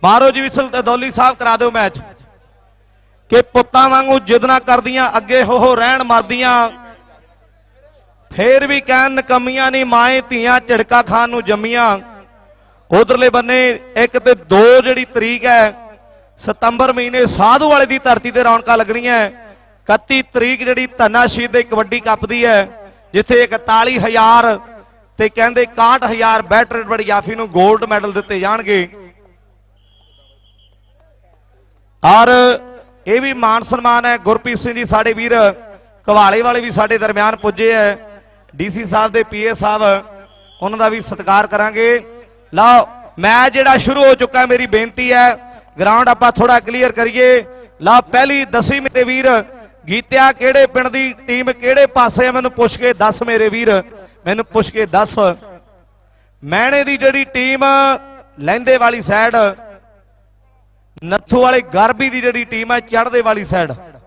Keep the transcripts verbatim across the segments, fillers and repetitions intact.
मारो जी विसल दौली साहब करा दो मैच कि पुत्तां वांगू जिद ना करदियां अगे हो हो रहन मरदियां फिर भी कहन नकमियां नहीं माए धियां झिड़का खान नूं जम्मियां। उधरले बन्ने एक ते दो जिहड़ी तरीक है सितंबर महीने साधू वाले की धरती ते रौनकां लगणियां। इकत्ती तरीक जिहड़ी धन्ना शहीद दे कबड्डी कप दी है जिथे इकताली हज़ार ते कहंदे इकाहठ हज़ार बैटरी बड़ी याफी नूं गोल्ड मैडल दिते जाणगे। और यह भी मान सन्मान है गुरप्रीत सिंह जी साडे वीर घवाले वाले भी साडे दरम्यान पुजे है। डीसी साहब दे पीए साहब उन्हां दा भी सत्कार करांगे। लो मैच जिहड़ा शुरू हो चुका है, मेरी बेनती है ग्राउंड आपां थोड़ा क्लीयर करिए। लो पहली दसी मेरे वीर गीत्या किहड़े पिंड दी टीम किहड़े पासे है मैनूं पुछ के दस मेरे वीर, मैनूं पुछ के दस। मैणे दी जिहड़ी टीम लैंदे वाली साइड, नत्थू वाले गारबी की जिहड़ी टीम है चढ़दे वाली साइड,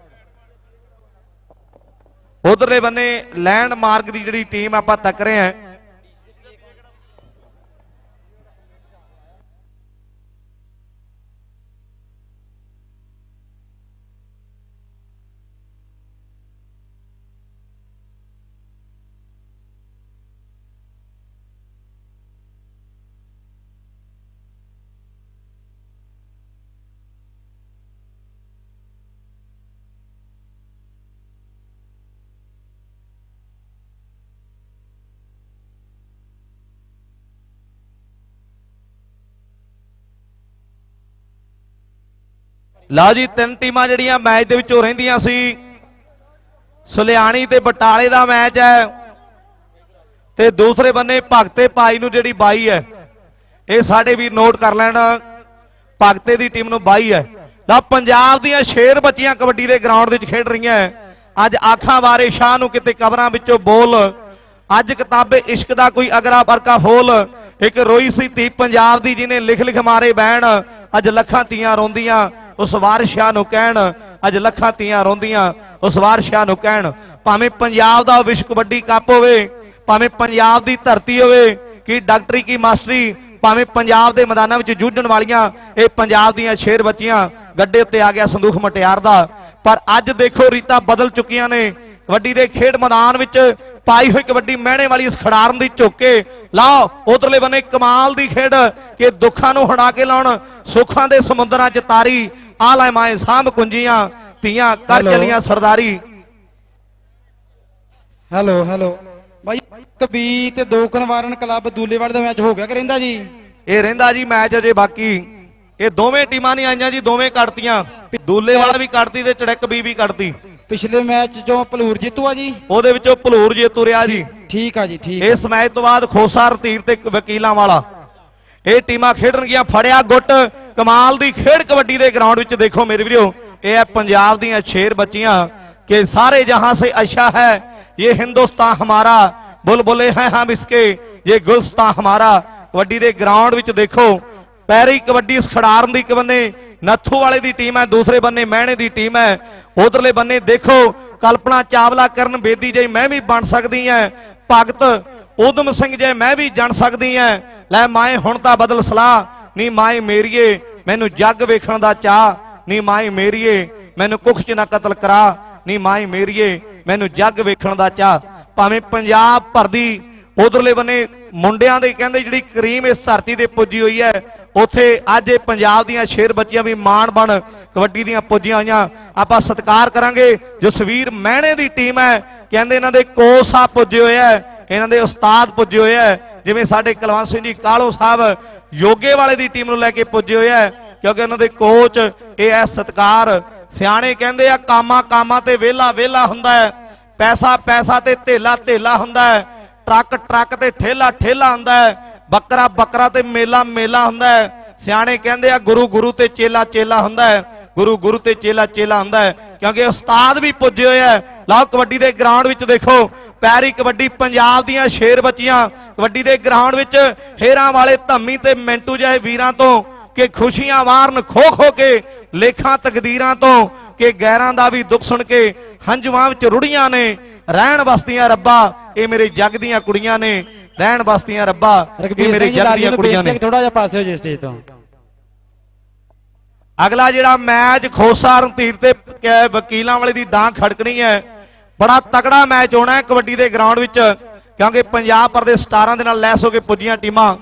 उधरले बन्ने लैंड मार्ग की जिहड़ी टीम आपां तक रहे हैं। ला जी तीन टीमां जिहड़ियां मैच दे विचों रहिंदियां सी, सुलियाणी ते बटाले दा मैच है ते दूसरे बन्ने भगते भाई नूं जिहड़ी बाई है, ये साडे भी नोट कर लैण, भगते दी टीम नूं बाई है। ला पंजाब दियां शेर बच्चियां कबड्डी दे ग्राउंड विच खेड रहीआं। अज आखां वारे शाह नूं किते कबरां विचों बोल, अज किताबे इश्क दा कोई अगरा बरका फोल। एक रोई सी धी पंजाब दी जिन्हें लिख लिख मारे बैण, अज लखां धीआं रोंदियां उस वार शाह नूं कहण, अज लखां धीआं रोंदियां उस वार शाह नूं कहण। भावें पंजाब दा विश्व कबड्डी कप होवे, भावें पंजाब दी धरती होवे कि डॉक्टरी की मास्टरी, भावें पंजाब दे मैदानां विच जूझण वालियां ये पंजाब दियां शेर बच्चियां, गड्डे उत्ते आ गया संदूख मटियार दा। पर अज देखो रीतां बदल चुकियां ने। कबड्डी दे खेड मैदान विच पाई हुई कबड्डी महणे वाली इस खड़ारन दी झोके लाओ, उधरले बने कमाल दी खेड कि दुखां नूं हड़ा के लाउण, सुखां दे समुंदरां च तारी, आला माए साम कुंजियां धीआं कर चलियां सरदारी। हेलो हेलो भाई कबी ते दो कनवारन क्लब दूलेवाल दा मैच हो गया कि रहिंदा जी? ये रहिंदा जी मैच अजे बाकी। ये दोवें टीमां नहीं आईयां जी, दोवें कटतियां, दूलेवाल भी कटती ते चड़क बी भी कटती। पिछले मैच चों भलूर जीतू आ जी, ਉਹਦੇ ਵਿੱਚੋਂ ਭਲੂਰ ਜੇਤੂ ਰਿਹਾ ਜੀ। ठीक है जी ठीक। इस मैच तो बाद खोसा रतीर ते वकीलां वाला ये टीमां खेडणगीਆਂ। फड़िया गुट कमाल दी खेड कबड्डी दे ग्राउंड विच देखो मेरे वीरो, ये है पंजाब दीआं शेर बच्चियां कि सारे जहां से अच्छा है ये हिंदुस्तान हमारा, बुलबुले हैं हम इसके ये गुलस्तान हमारा। कबड्डी दे ग्राउंड विच देखो पैरी कबड्डी इस खड़ारन दी बन्ने नत्थू वाले दी टीम है, दूसरे बन्ने महणे दी टीम है। उधरले बन्ने देखो कल्पना चावला करन बेदी जे मैं भी बन सकती है, भगत उदम सिंह जे मैं भी जन सकती है। लै माए हुण तां बदल सलाह, नी माए मेरीए मैनू जग वेखण दा चाह, नी माए मेरीए मैनू कुख च ना कतल करा, नी माए मेरीए मैनू जग वेखण दा चाह। भावें पंजाब भरदी उधरले बन्ने मुंडियां दे कहंदे जिहड़ी करीम इस धरती ते पुजी हुई है, उत्थे अज पंजाब दीआं शेर बच्चियां भी मान बन कबड्डी दीआं पुजियां होईयां। आपां सत्कार करांगे। जसवीर महणे दी टीम है, कहंदे इन्हां दे कोच साहब पुजे होए है, इन्हां दे उस्ताद पुजे होए है, जिवें साडे कुलवंत सिंह जी कालो साहब योगे वाले दी टीम नूं लैके पुजे होए है, क्योंकि इन्हां दे कोच ये है सत्कार। सियाणे कहंदे आ कामा कामा ते वेला वेला हुंदा है, पैसा पैसा ते धेला धेला हुंदा है, ट्रक ट्रक ते ठेला ठेला हुंदा है, बकरा बकरा ते मेला मेला हुंदा है। सियाणे कहंदे आ गुरु गुरु ते चेला चेला हुंदा है, गुरु गुरु ते चेला चेला हुंदा है, क्योंकि उस्ताद भी पुजे होए है। लाओ कबड्डी दे ग्राउंड विच देखो पैरी कबड्डी पंजाब दीआं शेर बच्चियां कबड्डी दे ग्राउंड विच हेरां वाले धम्मी ते मिंटू जहे वीरां तो कि खुशियां वारन खो खो के लेखां तकदीरां तो कि गैरां दा भी दुख सुन के हंजुआं विच रुड़ियां ने रहन बसदियां रब्बा ये मेरे जग दियां कुड़ियां ने, रहन बसदियां रब्बा ये मेरे जग दियां कुड़ियां ने। थोड़ा जिहा पासे हो जी स्टेज तो ਅਗਲਾ ਜਿਹੜਾ ਮੈਚ ਖੋਸਾ ਰਣਧੀਰ ਤੇ ਵਕੀਲਾਂ ਵਾਲੇ ਦੀ ਡਾਂ ਖੜਕਣੀ ਹੈ। ਬੜਾ ਤਕੜਾ ਮੈਚ ਹੋਣਾ ਹੈ ਕਬੱਡੀ ਦੇ ਗਰਾਊਂਡ ਵਿੱਚ, ਕਿਉਂਕਿ ਪੰਜਾਬ ਭਰ ਦੇ ਸਟਾਰਾਂ ਦੇ ਨਾਲ ਲੈਸ ਹੋ ਕੇ ਪੁੱਜੀਆਂ ਟੀਮਾਂ।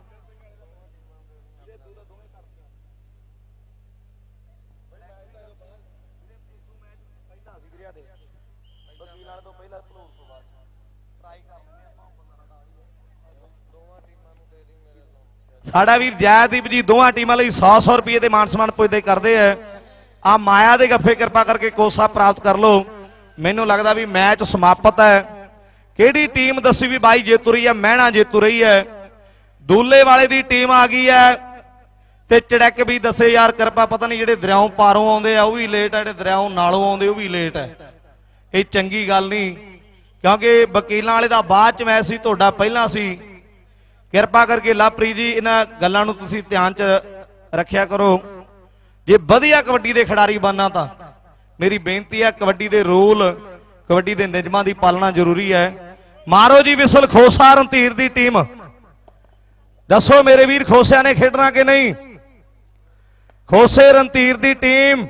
ਸਾਡਾ ਵੀਰ ਜੈਦੀਪ ਜੀ ਦੋਵਾਂ ਟੀਮਾਂ ਲਈ ਸੌ ਸੌ ਰੁਪਏ ਦੇ ਮਾਨ ਸਨਮਾਨ ਪੁੱਜਦੇ ਕਰਦੇ ਆ। ਆ ਮਾਇਆ ਦੇ ਗੱਫੇ ਕਿਰਪਾ ਕਰਕੇ ਕੋਸਾ ਪ੍ਰਾਪਤ ਕਰ ਲਓ। ਮੈਨੂੰ ਲੱਗਦਾ ਵੀ ਮੈਚ ਸਮਾਪਤ ਹੈ। ਕਿਹੜੀ ਟੀਮ ਦੱਸੀ ਵੀ ਬਾਈ ਜੇਤੂ ਰਹੀ ਹੈ? ਮਹਿਣਾ ਜੇਤੂ ਰਹੀ ਹੈ। ਦੂਲੇ ਵਾਲੇ ਦੀ ਟੀਮ ਆ ਗਈ ਹੈ ਤੇ ਚੜੈਕ ਵੀ ਦੱਸੇ ਯਾਰ ਕਿਰਪਾ, ਪਤਾ ਨਹੀਂ ਜਿਹੜੇ ਦਰਿਆਓਂ ਪਾਰੋਂ ਆਉਂਦੇ ਆ ਉਹ ਵੀ ਲੇਟ ਹੈ, ਜਿਹੜੇ ਦਰਿਆਓਂ ਨਾਲੋਂ ਆਉਂਦੇ ਉਹ ਵੀ ਲੇਟ ਹੈ। ਇਹ ਚੰਗੀ ਗੱਲ ਨਹੀਂ, ਕਿਉਂਕਿ ਵਕੀਲਾਂ ਵਾਲੇ ਦਾ ਬਾਅਦ ਚ ਮੈਚ ਸੀ, ਤੁਹਾਡਾ ਪਹਿਲਾਂ ਸੀ। ਕਿਰਪਾ ਕਰਕੇ ਲਵਪ੍ਰੀਤ ਜੀ ਇਹਨਾਂ ਗੱਲਾਂ ਨੂੰ ਤੁਸੀਂ ਧਿਆਨ ਚ ਰੱਖਿਆ ਕਰੋ। ਜੇ ਵਧੀਆ ਕਬੱਡੀ ਦੇ ਖਿਡਾਰੀ ਬਣਨਾ ਤਾਂ ਮੇਰੀ ਬੇਨਤੀ ਹੈ ਕਬੱਡੀ ਦੇ ਰੂਲ, ਕਬੱਡੀ ਦੇ ਨਿਯਮਾਂ ਦੀ ਪਾਲਣਾ ਜ਼ਰੂਰੀ ਹੈ। ਮਾਰੋ ਜੀ ਵਿਸਲ ਖੋਸਾ ਰਣਧੀਰ ਦੀ ਟੀਮ। ਦੱਸੋ ਮੇਰੇ ਵੀਰ ਖੋਸਿਆਂ ਨੇ ਖੇਡਣਾ ਕਿ ਨਹੀਂ? ਖੋਸੇ ਰਣਧੀਰ ਦੀ ਟੀਮ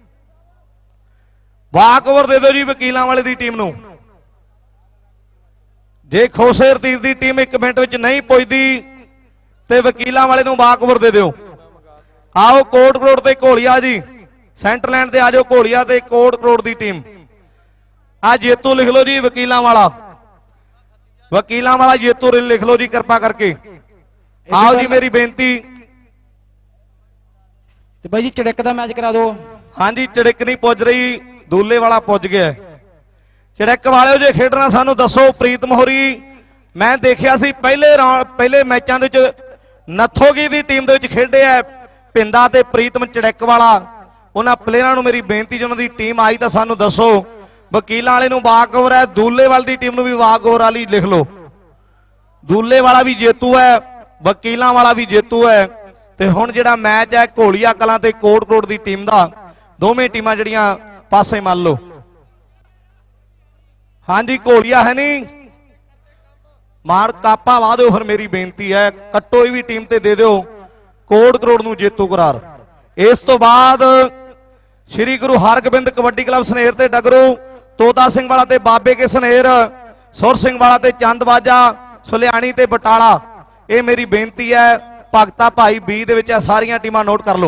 ਵਾਕ ਓਵਰ ਦੇ ਦਿਓ ਜੀ ਵਕੀਲਾਂ ਵਾਲੇ ਦੀ ਟੀਮ ਨੂੰ। ਜੇ ਖੋਸੇ ਰਣਧੀਰ ਦੀ ਟੀਮ ਇੱਕ ਮਿੰਟ ਵਿੱਚ ਨਹੀਂ ਪੁੱਜਦੀ ਤੇ ਵਕੀਲਾਂ ਵਾਲੇ ਨੂੰ ਵਾਕ ਓਵਰ ਦੇ ਦਿਓ। ਆਓ ਕੋਟ ਕਰੋੜ ਤੇ ਘੋਲੀਆ ਜੀ, ਸੈਂਟਰਲੈਂਡ ਤੇ ਆ ਜਾਓ ਘੋਲੀਆ ਤੇ ਕੋਟ ਕਰੋੜ ਦੀ ਟੀਮ। ਆ ਜੇਤੂ ਲਿਖ ਲਓ ਜੀ ਵਕੀਲਾਂ ਵਾਲਾ, ਵਕੀਲਾਂ ਵਾਲਾ ਜੇਤੂ ਲਿਖ ਲਓ ਜੀ ਕਿਰਪਾ ਕਰਕੇ। ਆਓ ਜੀ ਮੇਰੀ ਬੇਨਤੀ ਤੇ ਬਾਈ ਜੀ ਚੜਕ ਦਾ ਮੈਚ ਕਰਾ ਦਿਓ। ਹਾਂਜੀ ਚੜਕ ਨਹੀਂ ਪੁੱਜ ਰਹੀ, ਦੂਲੇ ਵਾਲਾ ਪੁੱਜ ਗਿਆ। ਚੜਕ ਵਾਲਿਓ ਜੇ ਖੇਡਣਾ ਸਾਨੂੰ ਦੱਸੋ। ਪ੍ਰੀਤ ਮੋਹਰੀ ਮੈਂ ਦੇਖਿਆ ਸੀ ਪਹਿਲੇ ਪਹਿਲੇ ਮੈਚਾਂ ਦੇ ਵਿੱਚ ਨੱਥੋਗੀ ਦੀ ਟੀਮ ਦੇ ਵਿੱਚ ਖੇਡਿਆ ਪਿੰਦਾ ਤੇ ਪ੍ਰੀਤਮ ਚੜਕ ਵਾਲਾ। ਉਹਨਾਂ ਪਲੇਅਰਾਂ ਨੂੰ ਮੇਰੀ ਬੇਨਤੀ ਜੇ ਉਹਨਾਂ ਦੀ ਟੀਮ ਆਈ ਤਾਂ ਸਾਨੂੰ ਦੱਸੋ। ਵਕੀਲਾਂ ਵਾਲੇ ਨੂੰ ਵਾਕ ਓਵਰ ਹੈ, ਦੂਲੇ ਵਾਲੀ ਦੀ ਟੀਮ ਨੂੰ ਵੀ ਵਾਕ ਓਵਰ ਵਾਲੀ ਲਿਖ ਲਓ। ਦੂਲੇ ਵਾਲਾ ਵੀ ਜੇਤੂ ਹੈ, ਵਕੀਲਾਂ ਵਾਲਾ ਵੀ ਜੇਤੂ ਹੈ। ਤੇ ਹੁਣ ਜਿਹੜਾ ਮੈਚ ਹੈ ਘੋਲੀਆ ਕਲਾਂ ਤੇ ਕੋਟ ਕਰੋੜ ਦੀ ਟੀਮ ਦਾ, ਦੋਵੇਂ ਟੀਮਾਂ ਜਿਹੜੀਆਂ ਪਾਸੇ ਮੰਨ ਲਓ। ਹਾਂਜੀ ਘੋਲੀਆ ਹੈ ਨਹੀਂ, ਮਾਰ ਕਾਪਾ ਵਾ ਦਿਓ ਫਿਰ ਮੇਰੀ ਬੇਨਤੀ ਹੈ। ਕੱਟੋ ਇਹ ਵੀ ਟੀਮ ਤੇ ਦੇ ਦਿਓ ਕੋਟ ਕਰੋੜ ਨੂੰ ਜੇਤੂ ਕਰਾਰ। ਇਸ ਤੋਂ ਬਾਅਦ ਸ਼੍ਰੀ ਗੁਰੂ ਹਰਗੋਬਿੰਦ ਕਬੱਡੀ ਕਲੱਬ ਸਨੇਰ ਤੇ ਡਗਰੂ, ਤੋਤਾ ਸਿੰਘ ਵਾਲਾ ਤੇ ਬਾਬੇ ਕੇ ਸਨੇਰ, ਸੁਰ ਸਿੰਘ ਵਾਲਾ ਤੇ ਚੰਦਬਾਜਾ, ਸੁਲਿਆਣੀ ਤੇ ਬਟਾਲਾ। ਇਹ ਮੇਰੀ ਬੇਨਤੀ ਹੈ ਭਗਤਾ ਭਾਈ ਬੀ ਦੇ ਵਿੱਚ ਆ, ਸਾਰੀਆਂ ਟੀਮਾਂ ਨੋਟ ਕਰ ਲਓ।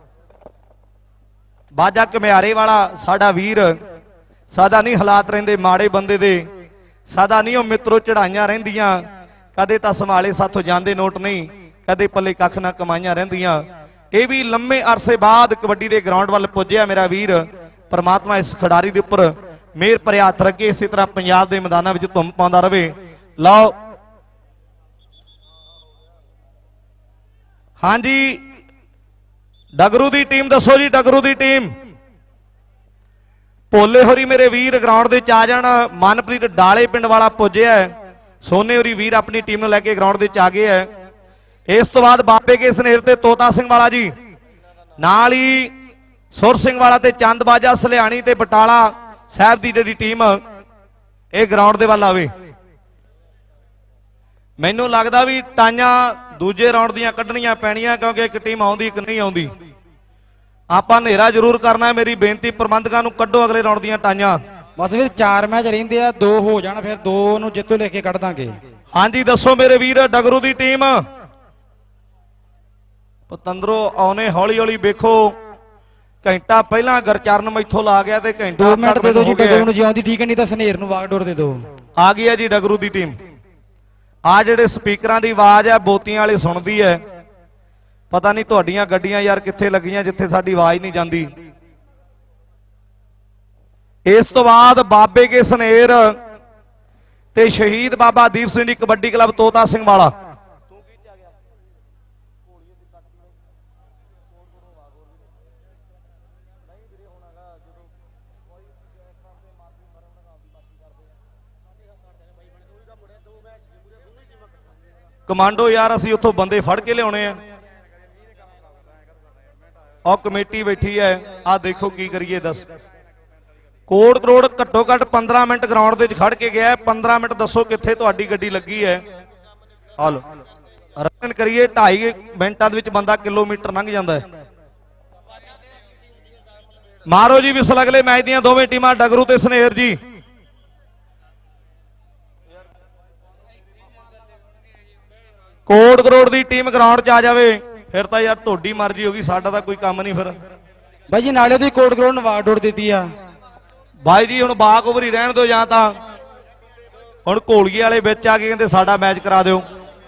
ਬਾਜਾ ਘਮਿਆਰੇ ਵਾਲਾ ਸਾਡਾ ਵੀਰ, ਸਦਾ ਨਹੀਂ ਹਾਲਾਤ ਰਹਿੰਦੇ ਮਾੜੇ ਬੰਦੇ ਦੇ, ਸਦਾ ਨਹੀਂ ਉਹ ਮਿੱਤਰੋ ਚੜਾਈਆਂ ਰਹਿੰਦੀਆਂ, ਕਦੇ ਤਾਂ ਸੰਭਾਲੇ ਸਾਥੋਂ ਜਾਂਦੇ ਨੋਟ ਨਹੀਂ, ਕਦੇ ਪੱਲੇ ਕੱਖ ਨਾ ਕਮਾਈਆਂ ਰਹਿੰਦੀਆਂ। ਇਹ ਵੀ ਲੰਮੇ ਅਰਸੇ ਬਾਅਦ ਕਬੱਡੀ ਦੇ ਗਰਾਊਂਡ ਵੱਲ ਪੁੱਜਿਆ ਮੇਰਾ ਵੀਰ। ਪਰਮਾਤਮਾ ਇਸ ਖਿਡਾਰੀ ਦੇ ਉੱਪਰ ਮਿਹਰ ਭਰਿਆ ਹੱਥ ਰੱਖੇ, ਇਸੇ ਤਰ੍ਹਾਂ ਪੰਜਾਬ ਦੇ ਮੈਦਾਨਾਂ ਵਿੱਚ ਧੁੰਮ ਪਾਉਂਦਾ ਰਹੇ। ਲਓ ਹਾਂਜੀ ਡਗਰੂ ਦੀ ਟੀਮ ਦੱਸੋ ਜੀ, ਡਗਰੂ ਦੀ ਟੀਮ। ਭੋਲੇ ਹੋਰੀ ਮੇਰੇ ਵੀਰ ਗਰਾਊਂਡ ਦੇ ਚ ਆ ਜਾਣ। ਮਨਪ੍ਰੀਤ ਡਾਲੇ ਪਿੰਡ ਵਾਲਾ ਪੁੱਜਿਆ, ਸੋਨੇ ਹੋਰੀ ਵੀਰ ਆਪਣੀ ਟੀਮ ਨੂੰ ਲੈ ਕੇ ਗਰਾਊਂਡ ਦੇ ਚ ਆ ਗਏ ਹੈ। ਇਸ ਤੋਂ ਬਾਅਦ ਬਾਬੇ ਕੇ ਸਨੇਰ ਤੇ ਤੋਤਾ ਸਿੰਘ ਵਾਲਾ ਜੀ, ਨਾਲ ਹੀ ਸੁਰ ਸਿੰਘ ਵਾਲਾ ਤੇ ਚੰਦਬਾਜਾ, ਸਲਿਆਣੀ ਤੇ ਬਟਾਲਾ ਸਾਹਿਬ ਦੀ ਜਿਹੜੀ ਟੀਮ ਇਹ ਗਰਾਊਂਡ ਦੇ ਵੱਲ ਆਵੇ। ਮੈਨੂੰ ਲੱਗਦਾ ਵੀ ਟਾਈਆਂ ਦੂਜੇ ਰਾਉਂਡ ਦੀਆਂ ਕੱਢਣੀਆਂ ਪੈਣੀਆਂ, ਕਿਉਂਕਿ ਇੱਕ ਟੀਮ ਆਉਂਦੀ ਇੱਕ ਨਹੀਂ ਆਉਂਦੀ। ਆਪਾਂ ਹਨੇਰਾ ਜ਼ਰੂਰ ਕਰਨਾ, ਮੇਰੀ ਬੇਨਤੀ ਪ੍ਰਬੰਧਕਾਂ ਨੂੰ ਕੱਢੋ ਅਗਲੇ ਰਾਉਂਡ ਦੀਆਂ ਟਾਈਆਂ। ਬਸ ਵੀਰ ਚਾਰ ਮੈਚ ਰਹਿੰਦੇ ਆ, ਦੋ ਹੋ ਜਾਣ ਫਿਰ ਦੋ ਨੂੰ ਜਿੱਤੂ ਲੈ ਕੇ ਕੱਢ ਦਾਂਗੇ। ਹਾਂਜੀ ਦੱਸੋ ਮੇਰੇ ਵੀਰ ਡਗਰੂ ਦੀ ਟੀਮ। ਪਤੰਦਰੋਂ ਆਉਨੇ ਹੌਲੀ ਹੌਲੀ ਵੇਖੋ, ਘੰਟਾ ਪਹਿਲਾਂ ਗਰਚਰਨ ਮੈਥੋਂ ਲਾ ਗਿਆ ਤੇ ਘੰਟਾ ਦੋ ਮਿੰਟ ਦੇ ਦਿਓ ਜੀ ਡਗਰੂ ਨੂੰ, ਜਿਉਂਦੀ ਠੀਕ ਨਹੀਂ ਤਾਂ ਸਨੇਰ ਨੂੰ ਵਾਗਡੋਰ ਦੇ ਦਿਓ। ਆ ਗਈ ਹੈ ਜੀ ਡਗਰੂ ਦੀ ਟੀਮ। ਆ ਜਿਹੜੇ ਸਪੀਕਰਾਂ ਦੀ ਆਵਾਜ਼ ਹੈ ਬੋਤੀਆਂ ਵਾਲੀ ਸੁਣਦੀ ਹੈ, ਪਤਾ ਨਹੀਂ ਤੁਹਾਡੀਆਂ ਗੱਡੀਆਂ ਯਾਰ ਕਿੱਥੇ ਲੱਗੀਆਂ ਜਿੱਥੇ ਸਾਡੀ ਆਵਾਜ਼ ਨਹੀਂ ਜਾਂਦੀ। ਇਸ ਤੋਂ ਬਾਅਦ ਬਾਬੇ ਕੇ ਸਨੇਰ ਤੇ ਸ਼ਹੀਦ ਬਾਬਾ ਦੀਪ ਸਿੰਘ ਜੀ ਕਬੱਡੀ ਕਲੱਬ ਤੋਤਾ ਸਿੰਘ ਵਾਲਾ। ਕਮਾਂਡੋ ਯਾਰ ਅਸੀਂ ਉੱਥੋਂ ਬੰਦੇ ਫੜ ਕੇ ਲਿਆਉਣੇ ਆ, ਉਹ ਕਮੇਟੀ ਬੈਠੀ ਹੈ। ਆ ਦੇਖੋ ਕੀ ਕਰੀਏ ਦੱਸ। ਕੋਟ ਕਰੋੜ ਘੱਟੋ ਘੱਟ ਪੰਦਰਾਂ ਮਿੰਟ ਗਰਾਊਂਡ ਦੇ ਵਿੱਚ ਖੜ ਕੇ ਗਿਆ। ਪੰਦਰਾਂ ਮਿੰਟ ਦੱਸੋ ਕਿੱਥੇ ਤੁਹਾਡੀ ਗੱਡੀ ਲੱਗੀ ਹੈ। ਆ ਲੋ ਰਨ ਕਰੀਏ, ਢਾਈ ਮਿੰਟਾਂ ਦੇ ਵਿੱਚ ਬੰਦਾ ਕਿਲੋਮੀਟਰ ਲੰਘ ਜਾਂਦਾ ਹੈ। ਮਾਰੋ ਜੀ ਵਿਸਲ ਅਗਲੇ ਮੈਚ ਦੀਆਂ ਦੋਵੇਂ ਟੀਮਾਂ ਡਗਰੂ ਤੇ ਸਨੇਰ ਜੀ। ਕੋਟ ਕਰੋੜ ਦੀ ਟੀਮ ਗਰਾਊਂਡ 'ਚ ਆ ਜਾਵੇ ਫਿਰ ਤਾਂ ਯਾਰ ਢੋਡੀ ਮਰਜੀ ਹੋਗੀ, ਸਾਡਾ ਤਾਂ ਕੋਈ ਕੰਮ ਨਹੀਂ ਫਿਰ। ਬਾਈ ਜੀ ਨਾਲੇ ਦੀ ਕੋਟ ਕਰੋੜ ਨਵਾਜ਼ ਡੋੜ ਦਿੱਤੀ ਆ ਬਾਈ ਜੀ, ਹੁਣ ਬਾਕ ਓਵਰ ਹੀ ਰਹਿਣ ਦਿਓ ਜਾਂ ਤਾਂ ਹੁਣ ਘੋਲਗੀ ਵਾਲੇ ਵਿੱਚ ਆ ਕੇ ਕਹਿੰਦੇ ਸਾਡਾ ਮੈਚ ਕਰਾ ਦਿਓ।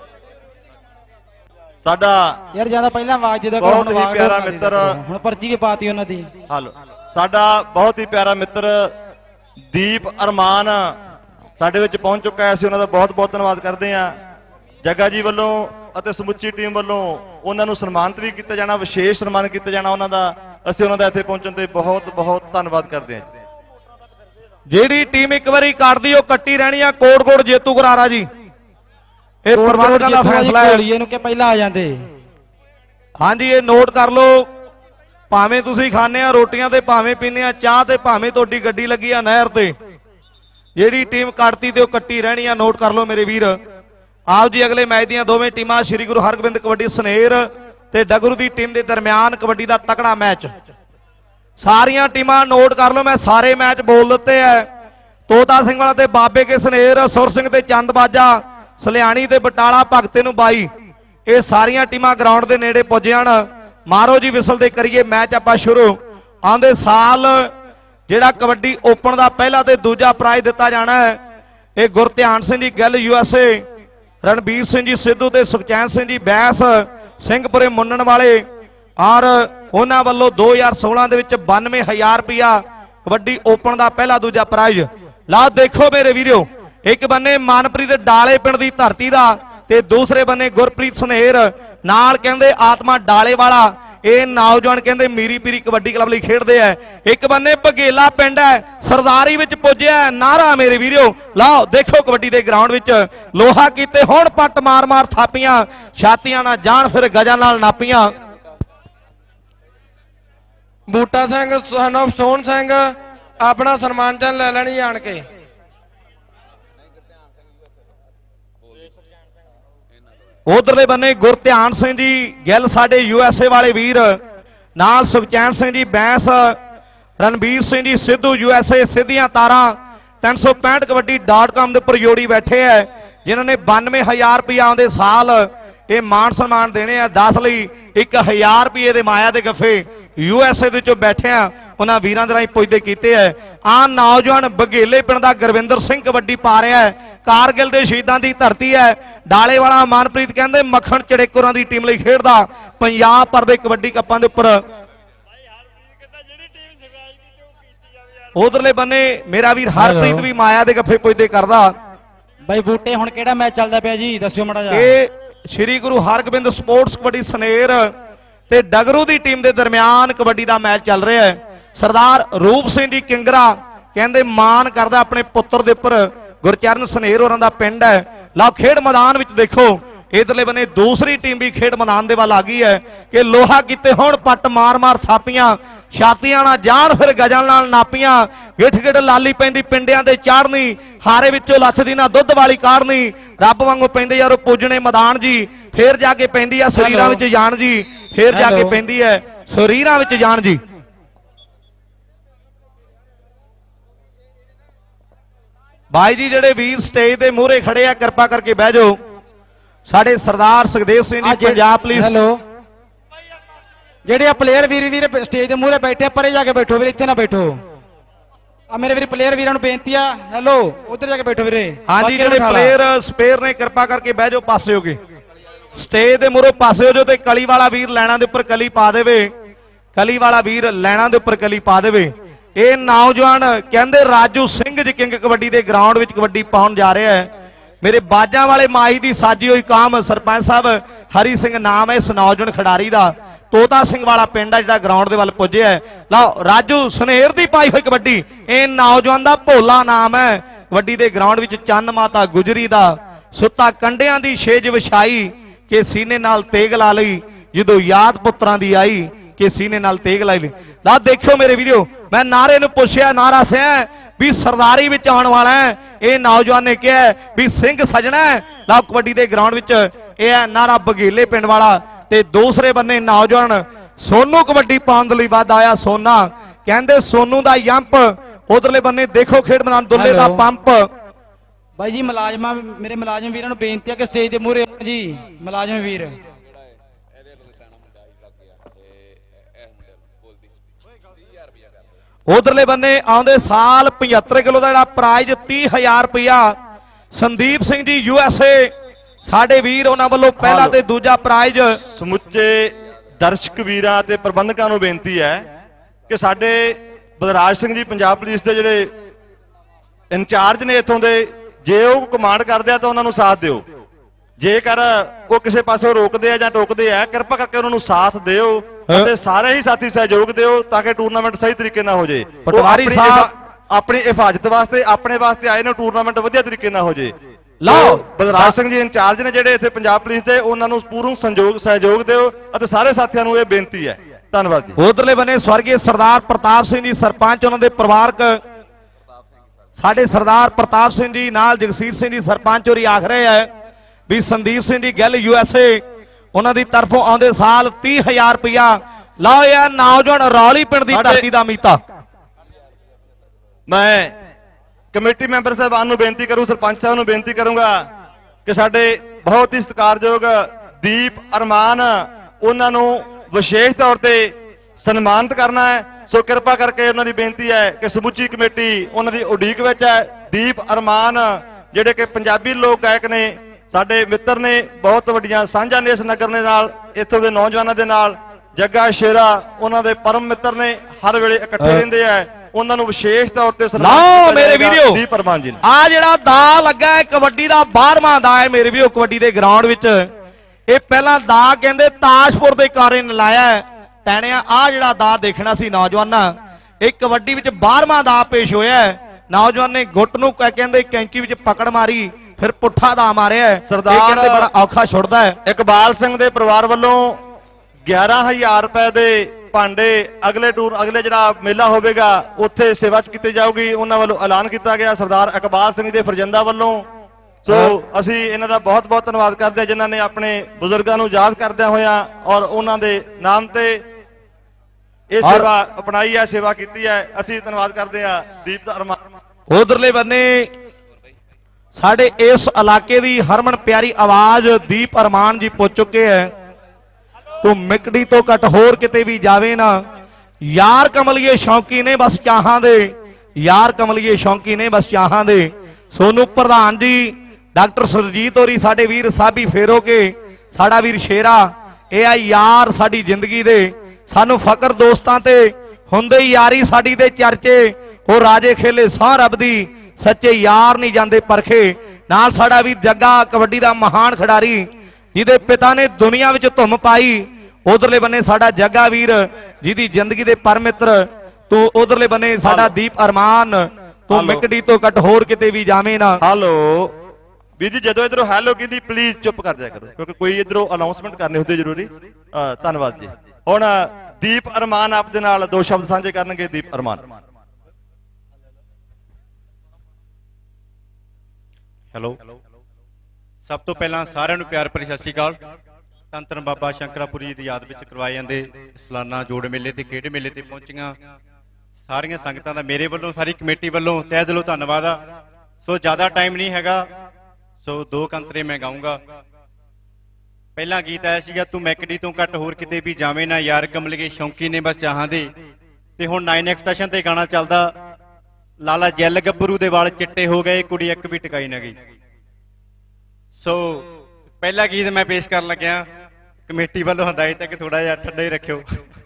ਸਾਡਾ ਯਾਰ ਜਿਆਦਾ ਪਹਿਲਾਂ ਆਵਾਜ਼ ਜਿਹਦਾ ਬਹੁਤ ਹੀ ਪਿਆਰਾ ਮਿੱਤਰ, ਹੁਣ ਪਰਚੀ ਵੀ ਪਾਤੀ ਉਹਨਾਂ ਦੀ। ਹਲੋ ਸਾਡਾ ਬਹੁਤ ਹੀ ਪਿਆਰਾ ਮਿੱਤਰ ਦੀਪ ਅਰਮਾਨ ਸਾਡੇ ਵਿੱਚ ਪਹੁੰਚ ਚੁੱਕਾ ਹੈ। ਅਸੀਂ ਉਹਨਾਂ ਦਾ ਬਹੁਤ ਬਹੁਤ ਧੰਨਵਾਦ ਕਰਦੇ ਹਾਂ ਜੱਗਾ ਜੀ ਵੱਲੋਂ ਅਤੇ ਸਮੁੱਚੀ ਟੀਮ ਵੱਲੋਂ। ਉਹਨਾਂ ਨੂੰ ਸਨਮਾਨਿਤ ਵੀ ਕੀਤਾ ਜਾਣਾ, ਵਿਸ਼ੇਸ਼ ਸਨਮਾਨ ਕੀਤਾ ਜਾਣਾ ਉਹਨਾਂ ਦਾ। ਅਸੀਂ ਉਹਨਾਂ ਦਾ ਇੱਥੇ ਪਹੁੰਚਣ ਤੇ ਬਹੁਤ ਬਹੁਤ ਧੰਨਵਾਦ ਕਰਦੇ ਹਾਂ। ਜਿਹੜੀ ਟੀਮ ਇੱਕ ਵਾਰੀ ਕੱਢਦੀ ਉਹ ਕੱਟੀ ਰਹਿਣੀ ਆ। ਕੋਟ ਕੋਟ ਜੇਤੂ ਕਰਾਰਾ ਜੀ, ਇਹ ਪ੍ਰਬੰਧਕਾਂ ਦਾ ਫੈਸਲਾ ਹੈ। ਇਹਨੂੰ ਕਿ ਪਹਿਲਾਂ ਆ ਜਾਂਦੇ। ਹਾਂਜੀ ਇਹ ਨੋਟ ਕਰ ਲਓ, ਭਾਵੇਂ ਤੁਸੀਂ ਖਾਣੇ ਆ ਰੋਟੀਆਂ ਤੇ ਭਾਵੇਂ ਪੀਨੇ ਆ ਚਾਹ ਤੇ ਭਾਵੇਂ ਤੁਹਾਡੀ ਗੱਡੀ ਲੱਗੀ ਆ ਨਹਿਰ ਤੇ, ਜਿਹੜੀ ਟੀਮ ਕੱਟਦੀ ਤੇ ਉਹ ਕੱਟੀ ਰਹਿਣੀ ਆ। ਨੋਟ ਕਰ ਲਓ ਮੇਰੇ ਵੀਰ। ਆਓ ਜੀ ਅਗਲੇ ਮੈਚ ਦੀਆਂ ਦੋਵੇਂ ਟੀਮਾਂ ਸ੍ਰੀ ਗੁਰੂ ਹਰਗੋਬਿੰਦ ਕਬੱਡੀ ਸਨੇਰ ਤੇ ਡਗਰੂ ਦੀ ਟੀਮ ਦੇ ਦਰਮਿਆਨ ਕਬੱਡੀ ਦਾ ਤਕੜਾ ਮੈਚ। ਸਾਰੀਆਂ ਟੀਮਾਂ ਨੋਟ ਕਰ ਲਓ, ਮੈਂ ਸਾਰੇ ਮੈਚ ਬੋਲ ਦਿੱਤੇ ਐ। ਤੋਤਾ ਸਿੰਘ ਵਾਲਾ ਤੇ ਬਾਬੇ ਕੇ ਸਨੇਰ, ਸੁਰ ਸਿੰਘ ਤੇ ਚੰਦਬਾਜਾ, ਸਲਿਆਣੀ ਤੇ ਬਟਾਲਾ, ਭਗਤੇ ਨੂੰ ਬਾਈ, ਇਹ ਸਾਰੀਆਂ ਟੀਮਾਂ ਗਰਾਊਂਡ ਦੇ ਨੇੜੇ ਪੁੱਜ ਜਾਣ। ਮਾਰੋ ਜੀ ਵਿਸਲ ਦੇ ਕਰੀਏ ਮੈਚ ਆਪਾਂ ਸ਼ੁਰੂ। ਆਉਂਦੇ ਸਾਲ ਜਿਹੜਾ ਕਬੱਡੀ ਓਪਨ ਦਾ ਪਹਿਲਾ ਤੇ ਦੂਜਾ ਪ੍ਰਾਈਜ਼ ਦਿੱਤਾ ਜਾਣਾ ਹੈ, ਇਹ Gurdhian Singh ji Gill U S A, Ranbir Singh ji Sidhu ਤੇ ਸੁਖਚੈਨ ਸਿੰਘ ਜੀ ਬੈਸ ਸਿੰਘਪੁਰੇ ਮੁੰਨਣ ਵਾਲੇ, ਔਰ ਉਹਨਾਂ ਵੱਲੋਂ ਦੋ ਹਜ਼ਾਰ ਸੋਲਾਂ ਦੇ ਵਿੱਚ ਬਾਨਵੇਂ ਹਜ਼ਾਰ ਰੁਪਇਆ ਕਬੱਡੀ ਓਪਨ ਦਾ ਪਹਿਲਾ ਦੂਜਾ ਪ੍ਰਾਈਜ਼। ਲਓ ਦੇਖੋ ਮੇਰੇ ਵੀਰੋ, ਇੱਕ ਬੰਨੇ ਮਨਪ੍ਰੀਤ ਡਾਲੇ ਪਿੰਡ ਦੀ ਧਰਤੀ ਦਾ ਤੇ ਦੂਸਰੇ ਬੰਨੇ ਗੁਰਪ੍ਰੀਤ ਸਨੇਰ, ਨਾਲ ਕਹਿੰਦੇ ਆਤਮਾ ਡਾਲੇ ਵਾਲਾ। ਇਹ ਨੌਜਵਾਨ ਕਹਿੰਦੇ ਮੀਰੀ ਪੀਰੀ ਕਬੱਡੀ ਕਲੱਬ ਲਈ ਖੇਡਦੇ ਆ। ਇੱਕ ਬੰਨੇ ਬਗੇਲਾ ਪਿੰਡ ਹੈ, ਸਰਦਾਰੀ ਵਿੱਚ ਪੁੱਜਿਆ ਨਾਰਾ ਮੇਰੇ ਵੀਰੋ। ਲਓ ਦੇਖੋ ਕਬੱਡੀ ਦੇ ਗਰਾਊਂਡ ਵਿੱਚ ਲੋਹਾ ਕੀਤੇ ਹੁਣ ਪੱਟ ਮਾਰ ਮਾਰ ਥਾਪੀਆਂ, ਛਾਤੀਆਂ ਨਾਲ ਜਾਣ ਫਿਰ ਗਜਾਂ ਨਾਲ ਨਾਪੀਆਂ। ਬੂਟਾ ਸਿੰਘ ਸਨ ਆਫ ਸੋਹਣ ਸਿੰਘ ਆਪਣਾ ਸਨਮਾਨ ਚੰਨ ਲੈ ਲੈਣੀ ਆਣ ਕੇ। ਉਧਰਲੇ ਬੰਨੇ ਗੁਰਧਿਆਨ ਸਿੰਘ ਜੀ ਗਿੱਲ ਸਾਡੇ ਯੂ ਐਸ ਏ ਵਾਲੇ ਵੀਰ, ਨਾਲ ਸੁਖਚੈਨ ਸਿੰਘ ਜੀ ਬੈਂਸ, ਰਣਬੀਰ ਸਿੰਘ ਜੀ ਸਿੱਧੂ ਯੂ ਐਸ ਏ ਸਿੱਧੀਆਂ ਤਾਰਾਂ ਤਿੰਨ ਸੌ ਪੈਂਹਠ ਕਬੱਡੀ ਡਾਟ ਕਾਮ ਦੇ ਉੱਪਰ ਜੋੜੀ ਬੈਠੇ ਐ, ਜਿਨ੍ਹਾਂ ਨੇ ਬਾਨਵੇਂ ਹਜ਼ਾਰ ਰੁਪਇਆ ਆਉਂਦੇ ਸਾਲ ਇਹ ਮਾਨ ਸਨਮਾਨ ਦੇਣੇ ਆ। ਦਸ ਲਈ ਇੱਕ ਹਜ਼ਾਰ ਰੁਪਏ ਦੇ ਮਾਇਆ ਦੇ ਗੱਫੇ ਯੂ ਐਸ ਏ ਦੇ ਵਿੱਚੋਂ ਬੈਠੇ ਆ ਉਹਨਾਂ ਵੀਰਾਂ ਦੇ ਰਾਹੀਂ ਪੁੱਜਦੇ ਕੀਤੇ ਐ। ਆ ਨੌਜਵਾਨ ਬਗੇਲੇ ਪਿੰਡ ਦਾ ਗੁਰਵਿੰਦਰ ਸਿੰਘ ਕਬੱਡੀ ਪਾ ਰਿਹਾ ਹੈ, ਕਾਰਗਿਲ ਦੇ ਸ਼ਹੀਦਾਂ ਦੀ ਧਰਤੀ ਹੈ। ਡਾਲੇ ਵਾਲਾ ਮਨਪ੍ਰੀਤ ਕਹਿੰਦੇ ਮੱਖਣ ਚੜੇਕੋਰਾਂ ਦੀ ਟੀਮ ਲਈ ਖੇਡਦਾ, ਪੰਜਾਬ ਭਰ ਦੇ ਕਬੱਡੀ ਕੱਪਾਂ ਦੇ ਉੱਪਰ। ਉਧਰਲੇ ਬੰਨੇ ਮੇਰਾ ਵੀਰ ਹਰਪ੍ਰੀਤ ਵੀ ਮਾਇਆ ਦੇ ਗੱਫੇ ਪੁੱਜਦੇ ਕਰਦਾ। ਬਾਈ ਬੂਟੇ ਹੁਣ ਕਿਹੜਾ ਮੈਚ ਚੱਲਦਾ ਪਿਆ ਜੀ, ਦੱਸਿਓ ਮਾੜਾ ਜਿਹਾ। ਇਹ ਸ੍ਰੀ ਗੁਰੂ ਹਰਗੋਬਿੰਦ ਸਪੋਰਟਸ ਕਬੱਡੀ ਸਨੇਰ ਤੇ ਡਗਰੂ ਦੀ ਟੀਮ ਦੇ ਦਰਮਿਆਨ ਕਬੱਡੀ ਦਾ ਮੈਚ ਚੱਲ ਰਿਹਾ ਹੈ। ਸਰਦਾਰ ਰੂਪ ਸਿੰਘ ਜੀ ਕਿੰਗਰਾ ਕਹਿੰਦੇ ਮਾਣ ਕਰਦਾ ਆਪਣੇ ਪੁੱਤਰ ਦੇ ਉੱਪਰ, ਗੁਰਚਰਨ ਸਨੇਰ ਹੋਰਾਂ ਦਾ ਪਿੰਡ ਹੈ। ਲਓ ਖੇਡ ਮੈਦਾਨ ਵਿੱਚ ਦੇਖੋ, ਇਧਰਲੇ ਬੰਨੇ ਦੂਸਰੀ ਟੀਮ ਵੀ ਖੇਡ ਮੈਦਾਨ ਦੇ ਵੱਲ ਆ ਗਈ ਹੈ ਕਿ ਲੋਹਾ ਕੀਤੇ ਹੁਣ ਪੱਟ ਮਾਰ ਮਾਰ ਥਾਪੀਆਂ, ਛਾਤੀਆਂ ਨਾਲ ਜਾਣ ਫਿਰ ਗਜਾਂ ਨਾਲ ਨਾਪੀਆਂ, ਗਿੱਠ ਗਿੱਠ ਲਾਲੀ ਪੈਂਦੀ ਪਿੰਡਿਆਂ ਦੇ ਚਾੜਨੀ, ਹਾਰੇ ਵਿੱਚੋਂ ਲੱਥਦੀ ਨਾ ਦੁੱਧ ਵਾਲੀ ਕਾੜਨੀ, ਰੱਬ ਵਾਂਗੂ ਪੈਂਦੇ ਯਾਰ ਉਹ ਪੁੱਜਣੇ ਮੈਦਾਨ ਜੀ, ਫੇਰ ਜਾ ਕੇ ਪੈਂਦੀ ਆ ਸਰੀਰਾਂ ਵਿੱਚ ਜਾਣ ਜੀ, ਫੇਰ ਜਾ ਕੇ ਪੈਂਦੀ ਹੈ ਸਰੀਰਾਂ ਵਿੱਚ ਜਾਣ ਜੀ। ਬਾਈ ਜੀ ਜਿਹੜੇ ਵੀਰ ਸਟੇਜ ਦੇ ਮੂਹਰੇ ਖੜੇ ਆ ਕਿਰਪਾ ਕਰਕੇ ਬਹਿ ਜਾਓ। ਸਾਡੇ ਸਰਦਾਰ ਸੁਖਦੇਵ ਸਿੰਘ ਜੀ ਪੰਜਾਬ ਪੁਲਿਸ। ਹੈਲੋ, ਜਿਹੜੇ ਆ ਪਲੇਅਰ ਵੀਰ ਵੀਰ ਸਟੇਜ ਦੇ ਮੂਹਰੇ ਬੈਠੇ ਪਰੇ ਜਾ ਕੇ ਬੈਠੋ ਵੀਰੇ, ਇੱਥੇ ਨਾ ਬੈਠੋ। ਆ ਮੇਰੇ ਵੀਰ ਪਲੇਅਰ ਵੀਰਾਂ ਨੂੰ ਬੇਨਤੀ ਆ, ਹੈਲੋ ਉਧਰ ਜਾ ਕੇ ਬੈਠੋ ਵੀਰੇ। ਹਾਂਜੀ ਜਿਹੜੇ ਪਲੇਅਰ ਸਪੇਅਰ ਨੇ ਕਿਰਪਾ ਕਰਕੇ ਬਹਿ ਜਾਓ, ਪਾਸੇ ਹੋ ਕੇ ਸਟੇਜ ਦੇ ਮੂਹਰੇ ਪਾਸੇ ਹੋ ਜਾਓ ਤੇ ਕਲੀ ਵਾਲਾ ਵੀਰ ਲੈਣਾ ਦੇ ਉੱਪਰ ਕਲੀ ਪਾ ਦੇਵੇ, ਕਲੀ ਵਾਲਾ ਵੀਰ ਲੈਣਾ ਦੇ ਉੱਪਰ ਕਲੀ ਪਾ ਦੇਵੇ। ਇਹ ਨੌਜਵਾਨ ਕਹਿੰਦੇ ਰਾਜੂ ਸਿੰਘ ਜੀ ਕਿੰਗ ਕਬੱਡੀ ਦੇ ਗਰਾਊਂਡ ਵਿੱਚ ਕਬੱਡੀ ਪਾਉਣ ਜਾ ਰਿਹਾ ਹੈ। ਮੇਰੇ ਬਾਜਾਂ ਵਾਲੇ ਮਾਈ ਦੀ ਸਾਜੀ ਹੋਈ ਕਾਮ ਸਰਪੰਚ ਸਾਹਿਬ ਹਰੀ ਸਿੰਘ ਨਾਮ ਹੈ ਇਸ ਨੌਜਵਾਨ ਖਿਡਾਰੀ ਦਾ, ਤੋਤਾ ਸਿੰਘ ਵਾਲਾ ਪਿੰਡ ਆ ਜਿਹੜਾ ਗਰਾਊਂਡ ਦੇ ਵੱਲ ਪੁੱਜਿਆ ਹੈ। ਲਓ ਰਾਜੂ ਸਨੇਰ ਦੀ ਪਾਈ ਹੋਈ ਕਬੱਡੀ, ਇਹ ਨੌਜਵਾਨ ਦਾ ਭੋਲਾ ਨਾਮ ਹੈ। ਕਬੱਡੀ ਦੇ ਗਰਾਊਂਡ ਵਿੱਚ ਚੰਨ ਮਾਤਾ ਗੁਜਰੀ ਦਾ ਸੁੱਤਾ ਕੰਡਿਆਂ ਦੀ ਛੇਜ ਵਿਛਾਈ ਕਿ ਸੀਨੇ ਨਾਲ ਤੇਗ ਲਾ ਲਈ, ਜਦੋਂ ਯਾਦ ਪੁੱਤਰਾਂ ਦੀ ਆਈ ਕਿ ਸੀਨੇ ਨਾਲ ਤੇਗ ਲਾ ਲਈ। ਲਾ ਦੇਖਿਓ ਮੇਰੇ ਵੀਰੋ, ਮੈਂ ਨਾਰੇ ਨੂੰ ਪੁੱਛਿਆ, ਨਾਰਾ ਸਿਆ ਵੀ ਸਰਦਾਰੀ ਵਿੱਚ ਆਉਣ ਵਾਲਾ ਹੈ। ਇਹ ਨੌਜਵਾਨ ਨੇ ਕਿਹਾ ਵੀ ਸਿੰਘ ਸਜਣਾ। ਲਓ ਕਬੱਡੀ ਦੇ ਗਰਾਊਂਡ ਵਿੱਚ ਇਹ ਹੈ ਨਾਰਾ ਬਗੇਲੇ ਪਿੰਡ ਵਾਲਾ ਤੇ ਦੂਸਰੇ ਬੰਨੇ ਨੌਜਵਾਨ ਸੋਨੂ ਕਬੱਡੀ ਪਾਉਣ ਦੇ ਲਈ ਵੱਧ ਆਇਆ। ਸੋਨਾ ਕਹਿੰਦੇ ਸੋਨੂ ਦਾ ਯੰਪ। ਉਧਰਲੇ ਬੰਨੇ ਦੇਖੋ ਖੇਡ ਮੈਦਾਨ ਦੁੱਲੇ ਦਾ ਹੈਲੋ। ਪੰਪ। ਬਾਈ ਜੀ ਮੁਲਾਜ਼ਮਾਂ ਮੇਰੇ ਮੁਲਾਜ਼ਮ ਵੀਰਾਂ ਨੂੰ ਬੇਨਤੀ ਹੈ ਕਿ ਸਟੇਜ ਦੇ ਮੂਹਰੇ ਆਓ ਜੀ ਮੁਲਾਜ਼ਮ ਵੀਰ। ਉਧਰਲੇ ਬੰਨੇ ਆਉਂਦੇ ਸਾਲ ਪਝੱਤਰ ਕਿਲੋ ਦਾ ਜਿਹੜਾ ਪ੍ਰਾਈਜ਼ ਤੀਹ ਹਜ਼ਾਰ ਰੁਪਇਆ ਸੰਦੀਪ ਸਿੰਘ ਜੀ ਯੂ ਐਸ ਏ ਸਾਡੇ ਵੀਰ ਉਹਨਾਂ ਵੱਲੋਂ ਪਹਿਲਾ ਤੇ ਦੂਜਾ ਪ੍ਰਾਈਜ਼। ਸਮੁੱਚੇ ਦਰਸ਼ਕ ਵੀਰਾਂ ਤੇ ਪ੍ਰਬੰਧਕਾਂ ਨੂੰ ਬੇਨਤੀ ਹੈ ਕਿ ਸਾਡੇ ਬਲਰਾਜ ਸਿੰਘ ਜੀ ਪੰਜਾਬ ਪੁਲਿਸ ਦੇ ਜਿਹੜੇ ਇੰਚਾਰਜ ਨੇ ਇੱਥੋਂ ਦੇ, ਜੇ ਉਹ ਕਮਾਂਡ ਕਰਦੇ ਆ ਤਾਂ ਉਹਨਾਂ ਨੂੰ ਸਾਥ ਦਿਓ। ਜੇਕਰ ਉਹ ਕਿਸੇ ਪਾਸੋਂ ਰੋਕਦੇ ਆ ਜਾਂ ਟੋਕਦੇ ਆ, ਕਿਰਪਾ ਕਰਕੇ ਉਹਨਾਂ ਨੂੰ ਸਾਥ ਦਿਓ ਅਤੇ ਸਾਰੇ ਹੀ ਸਾਥੀ ਸਹਿਯੋਗ ਦਿਓ ਤਾਂ ਕਿ ਟੂਰਨਾਮੈਂਟ ਸਹੀ ਤਰੀਕੇ ਨਾਲ ਹੋ ਜੇ। ਪਟਵਾਰੀ ਸਾਹਿਬ ਆਪਣੀ ਹਿਫਾਜ਼ਤ ਵਾਸਤੇ ਆਪਣੇ ਵਾਸਤੇ ਆਏ ਨੇ, ਟੂਰਨਾਮੈਂਟ ਵਧੀਆ ਤਰੀਕੇ ਨਾਲ ਹੋ ਜੇ। ਲਓ ਬਲਰਾਜ ਸਿੰਘ ਜੀ ਇੰਚਾਰਜ ਨੇ ਜਿਹੜੇ ਇੱਥੇ ਪੰਜਾਬ ਪੁਲਿਸ ਦੇ, ਉਹਨਾਂ ਨੂੰ ਪੂਰਨ ਸੰਯੋਗ ਸਹਿਯੋਗ ਦਿਓ ਅਤੇ ਸਾਰੇ ਸਾਥੀਆਂ ਨੂੰ ਇਹ ਬੇਨਤੀ ਹੈ। ਧੰਨਵਾਦ ਜੀ। ਉਧਰਲੇ ਬੰਨੇ ਸਵਰਗੀ ਸਰਦਾਰ ਪ੍ਰਤਾਪ ਸਿੰਘ ਜੀ ਸਰਪੰਚ, ਉਹਨਾਂ ਦੇ ਪਰਿਵਾਰਕ ਸਾਡੇ ਸਰਦਾਰ ਪ੍ਰਤਾਪ ਸਿੰਘ ਜੀ ਨਾਲ ਜਗਸੀਰ ਸਿੰਘ ਜੀ ਸਰਪੰਚ ਹੋਰੀ ਆਖ ਰਹੇ ਹੈ ਵੀ ਸੰਦੀਪ ਸਿੰਘ ਜੀ ਗਿੱਲ ਯੂ ਐਸ ਏ ਉਹਨਾਂ ਦੀ ਤਰਫੋਂ ਆਉਂਦੇ ਸਾਲ ਤੀਹ ਹਜ਼ਾਰ ਰੁਪਇਆ। ਲਓ ਯਾਰ ਨੌਜਵਾਨ ਰੌਲੀ ਪਿੰਡ ਦੀ ਧਰਤੀ ਦਾ ਮੀਤਾ। ਮੈਂ ਕਮੇਟੀ ਮੈਂਬਰ ਸਾਹਿਬਾਨ ਨੂੰ ਬੇਨਤੀ ਕਰੂ, ਸਰਪੰਚ ਸਾਹਿਬ ਨੂੰ ਬੇਨਤੀ ਕਰੂੰਗਾ ਕਿ ਸਾਡੇ ਬਹੁਤ ਹੀ ਸਤਿਕਾਰਯੋਗ ਦੀਪ ਅਰਮਾਨ, ਉਹਨਾਂ ਨੂੰ ਵਿਸ਼ੇਸ਼ ਤੌਰ ਤੇ ਸਨਮਾਨਿਤ ਕਰਨਾ ਹੈ। ਸੋ ਕਿਰਪਾ ਕਰਕੇ ਉਹਨਾਂ ਦੀ ਬੇਨਤੀ ਹੈ ਕਿ ਸਮੁੱਚੀ ਕਮੇਟੀ ਉਹਨਾਂ ਦੀ ਉਡੀਕ ਵਿੱਚ ਹੈ। ਦੀਪ ਅਰਮਾਨ ਜਿਹੜੇ ਕਿ ਪੰਜਾਬੀ ਲੋਕ ਗਾਇਕ ਨੇ, ਸਾਡੇ ਮਿੱਤਰ ਨੇ, ਬਹੁਤ ਵੱਡੀਆਂ ਸਾਂਝਾਂ ਨੇ ਇਸ ਨਗਰ ਦੇ ਨਾਲ, ਇੱਥੋਂ ਦੇ ਨੌਜਵਾਨਾਂ ਦੇ ਨਾਲ। ਜੱਗਾ ਸ਼ੇਰਾ ਉਹਨਾਂ ਦੇ ਪਰਮ ਮਿੱਤਰ ਨੇ, ਹਰ ਵੇਲੇ ਇਕੱਠੇ ਰਹਿੰਦੇ ਆ। ਉਹਨਾਂ ਨੂੰ ਵਿਸ਼ੇਸ਼ ਤੌਰ ਤੇ ਲਓ ਮੇਰੇ ਵੀਡੀਓ ਦੀਪ ਅਰਮਾਨ ਜੀ ਆ ਜਿਹੜਾ ਦਾ ਲੱਗਾ ਹੈ ਕਬੱਡੀ ਦਾ ਬਾਰਵਾਂ ਦਾ ਹੈ ਮੇਰੇ ਵੀਡੀਓ ਕਬੱਡੀ ਦੇ ਗਰਾਊਂਡ ਵਿੱਚ। ਇਹ ਪਹਿਲਾਂ ਦਾ ਕਹਿੰਦੇ ਤਾਜਪੁਰ ਦੇ ਕਾਰੇ ਨੇ ਲਾਇਆ ਹੈ ਟੈਣਿਆ। ਆ ਜਿਹੜਾ ਦਾ ਦੇਖਣਾ ਸੀ ਨੌਜਵਾਨਾਂ, ਇਹ ਕਬੱਡੀ ਵਿੱਚ ਬਾਰਵਾਂ ਦਾ ਪੇਸ਼ ਹੋਇਆ ਹੈ। ਨੌਜਵਾਨ ਨੇ ਗੁੱਟ ਨੂੰ ਕਹਿੰਦੇ ਕੈਂਚੀ ਵਿੱਚ ਪਕੜ ਮਾਰੀ, ਫਿਰ ਪੁੱਠਾ ਦਾ ਮਾਰਿਆ। ਸਰਦਾਰ ਕਹਿੰਦੇ ਬੜਾ ਔਖਾ ਛੁੱਟਦਾ ਹੈ। ਇਕਬਾਲ ਸਿੰਘ ਦੇ ਪਰਿਵਾਰ ਵੱਲੋਂ ਗਿਆਰਾਂ ਹਜ਼ਾਰ ਰੁਪਏ ਦੇ ਭਾਂਡੇ ਅਗਲੇ ਟੂਰ ਅਗਲੇ ਜਿਹੜਾ ਮੇਲਾ ਹੋਵੇਗਾ ਉੱਥੇ ਸੇਵਾ ਚ ਕੀਤੀ ਜਾਊਗੀ, ਉਹਨਾਂ ਵੱਲੋਂ ਐਲਾਨ ਕੀਤਾ ਗਿਆ ਸਰਦਾਰ ਇਕਬਾਲ ਸਿੰਘ ਦੇ ਫਰਜ਼ੰਦਾ ਵੱਲੋਂ। ਸੋ ਅਸੀਂ ਇਹਨਾਂ ਦਾ ਬਹੁਤ ਬਹੁਤ ਧੰਨਵਾਦ ਕਰਦੇ ਹਾਂ ਜਿਨ੍ਹਾਂ ਨੇ ਆਪਣੇ ਬਜ਼ੁਰਗਾਂ ਨੂੰ ਯਾਦ ਕਰਦਿਆਂ ਹੋਇਆਂ ਔਰ ਉਹਨਾਂ ਦੇ ਨਾਮ ਤੇ ਇਹ ਸੇਵਾ ਅਪਣਾਈ ਹੈ, ਸੇਵਾ ਕੀਤੀ ਹੈ। ਅਸੀਂ ਧੰਨਵਾਦ ਕਰਦੇ ਹਾਂ ਦੀਪ ਅਰਮਾਨ। ਉਧਰਲੇ ਬੰਨੇ ਸਾਡੇ ਇਸ ਇਲਾਕੇ ਦੀ ਹਰਮਨ ਪਿਆਰੀ ਆਵਾਜ਼ ਦੀਪ ਅਰਮਾਨ ਜੀ ਪੁੱਜ ਚੁੱਕੇ ਹੈ। ਤੂੰ ਮਿਕੜੀ ਤੋਂ ਘਟ ਹੋਰ ਕਿਤੇ ਵੀ ਜਾਵੇ ਨਾ, ਯਾਰ ਕਮਲੀਏ ਸ਼ੌਂਕੀ ਨੇ ਬਸ ਚਾਹਾਂ ਦੇ, ਯਾਰ ਕਮਲੀਏ ਸ਼ੌਂਕੀ ਨੇ ਬਸ ਚਾਹਾਂ ਦੇ। ਸੋਨੂ ਪ੍ਰਧਾਨ ਜੀ, ਡਾਕਟਰ ਸੁਰਜੀਤ ਹੋਰੀ ਸਾਡੇ ਵੀਰ ਸਾਬੀ ਫੇਰੋ ਕੇ, ਸਾਡਾ ਵੀਰ ਸ਼ੇਰਾ, ਇਹ ਆ ਯਾਰ ਸਾਡੀ ਜ਼ਿੰਦਗੀ ਦੇ। ਸਾਨੂੰ ਫਕਰ ਦੋਸਤਾਂ ਤੇ ਹੁੰਦੇ ਯਾਰੀ ਸਾਡੀ ਦੇ ਚਰਚੇ, ਉਹ ਰਾਜੇ ਖੇਲੇ ਸਾਹ ਰੱਬ ਦੀ, ਸੱਚੇ ਯਾਰ ਨਹੀਂ ਜਾਂਦੇ ਪਰਖੇ। ਨਾਲ ਸਾਡਾ ਵੀਰ ਜੱਗਾ ਕਬੱਡੀ ਦਾ ਮਹਾਨ ਖਿਡਾਰੀ ਜਿਹਦੇ ਪਿਤਾ ਨੇ ਦੁਨੀਆ ਵਿੱਚ ਧੁੰਮ ਪਾਈ। ਉਧਰਲੇ ਬੰਨੇ ਸਾਡਾ ਜੱਗਾ ਵੀਰ ਜਿਹਦੀ ਜ਼ਿੰਦਗੀ ਦੇ ਪਰਮਿੱਤਰ। ਤੂੰ ਉਧਰਲੇ ਬੰਨੇ ਸਾਡਾ ਦੀਪ ਅਰਮਾਨ, ਤੂੰ ਮਿਕੜੀ ਤੋਂ ਘਟ ਹੋਰ ਕਿਤੇ ਵੀ ਜਾਵੇਂ ਨਾ। ਹੈਲੋ ਵੀਰ ਜੀ, ਜਦੋਂ ਇਧਰੋਂ ਹੈਲੋ ਕਹਿੰਦੀ ਪਲੀਜ਼ ਚੁੱਪ ਕਰ ਜਾਇਆ ਕਰੋ ਕਿਉਂਕਿ ਕੋਈ ਇਧਰੋਂ ਅਨਾਉਂਸਮੈਂਟ ਕਰਨੀ ਹੁੰਦੀ ਜ਼ਰੂਰੀ। ਧੰਨਵਾਦ ਜੀ। ਹੁਣ ਦੀਪ ਅਰਮਾਨ ਆਪ ਦੇ ਨਾਲ ਦੋ ਸ਼ਬਦ ਸਾਂਝੇ ਕਰਨਗੇ। ਦੀਪ ਅਰਮਾਨ। ਹੈਲੋ, ਸਭ ਤੋਂ ਪਹਿਲਾਂ ਸਾਰਿਆਂ ਨੂੰ ਪਿਆਰ ਭਰੀ ਸਤਿ ਸ਼੍ਰੀ ਅਕਾਲ। ਧੰਨ ਧੰਨ ਬਾਬਾ ਸ਼ੰਕਰਾਪੁਰੀ ਜੀ ਦੀ ਯਾਦ ਵਿੱਚ ਕਰਵਾਏ ਜਾਂਦੇ ਸਾਲਾਨਾ ਜੋੜ ਮੇਲੇ ਤੇ ਖੇਡ ਮੇਲੇ ਤੇ ਪਹੁੰਚੀਆਂ ਸਾਰੀਆਂ ਸੰਗਤਾਂ ਦਾ ਮੇਰੇ ਵੱਲੋਂ, ਸਾਰੀ ਕਮੇਟੀ ਵੱਲੋਂ ਤਹਿ ਦਿਲੋਂ ਧੰਨਵਾਦ ਆ। ਸੋ ਜ਼ਿਆਦਾ ਟਾਈਮ ਨਹੀਂ ਹੈਗਾ, ਸੋ ਦੋ ਕੰਤਰੇ ਮੈਂ ਗਾਊਂਗਾ। ਪਹਿਲਾ ਗੀਤ ਆਇਆ ਸੀਗਾ ਤੂੰ ਮੈਕਡੀ ਤੋਂ ਘੱਟ ਹੋਰ ਕਿਤੇ ਵੀ ਜਾਵੇਂ ਨਾ, ਯਾਰ ਕਮਲੀਏ ਸ਼ੌਂਕੀ ਨੇ ਬਸ ਚਾਹਾਂ ਦੇ। ਤੇ ਹੁਣ ਨਾਈਨ ਐਕਸਟੇਸ਼ਨ ਤੇ ਗਾਣਾ ਚੱਲਦਾ, ਲਾਲਾ ਜੈਲ ਗੱਭਰੂ ਦੇ ਵਾਲ ਚਿੱਟੇ ਹੋ ਗਏ, ਕੁੜੀ ਇੱਕ ਵੀ ਟਿਕਾਈ ਨਾ ਗਈ। ਸੋ ਪਹਿਲਾ ਗੀਤ ਮੈਂ ਪੇਸ਼ ਕਰਨ ਲੱਗਿਆ, ਕਮੇਟੀ ਵੱਲੋਂ ਹਦਾਇਤ ਹੈ ਕਿ ਥੋੜਾ ਜਿਹਾ ਠੰਡਾ ਹੀ ਰੱਖਿਓ।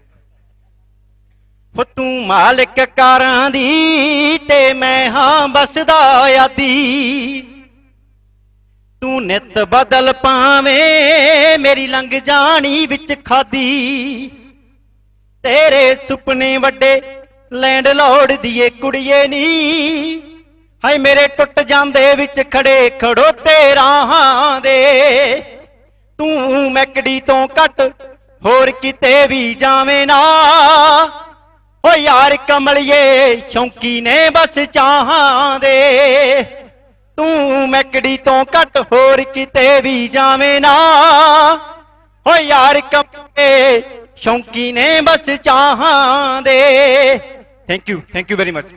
ਹੋ ਤੂੰ ਮਾਲਕ ਕਾਰਾਂ ਦੀ ਤੇ ਮੈਂ ਹਾਂ ਬਸਦਾ ਆਦੀ, ਤੂੰ ਨਿਤ ਬਦਲ ਪਾਵੇਂ ਮੇਰੀ ਲੰਘ ਜਾਣੀ ਵਿੱਚ ਖਾਦੀ। ਤੇਰੇ ਸੁਪਨੇ ਵੱਡੇ ਲੈਂਡ ਲੋੜ ਦੀਏ ਕੁੜੀਏ ਨੀ, ਹਾਏ ਮੇਰੇ ਟੁੱਟ ਜਾਂਦੇ ਵਿੱਚ ਖੜੇ ਖੜੋਤੇ ਰਾਹਾਂ ਦੇ। ਤੂੰ ਮੈਕੜੀ ਤੋਂ ਘੱਟ ਹੋਰ ਕਿਤੇ ਵੀ ਜਾਵੇਂ ਨਾ, ਓ ਯਾਰ ਕਮਲੀਏ ਸ਼ੌਂਕੀ ਨੇ ਬਸ ਚਾਹਾਂ ਦੇ। ਤੂੰ ਮੈਕੜੀ ਤੋਂ ਘੱਟ ਹੋਰ ਕਿਤੇ ਵੀ ਜਾਵੇਂ ਨਾ, ਓ ਯਾਰ ਕਮਲੀਏ ਸ਼ੌਂਕੀ ਨੇ ਬਸ ਚਾਹਾਂ ਦੇ। Thank you thank you very much.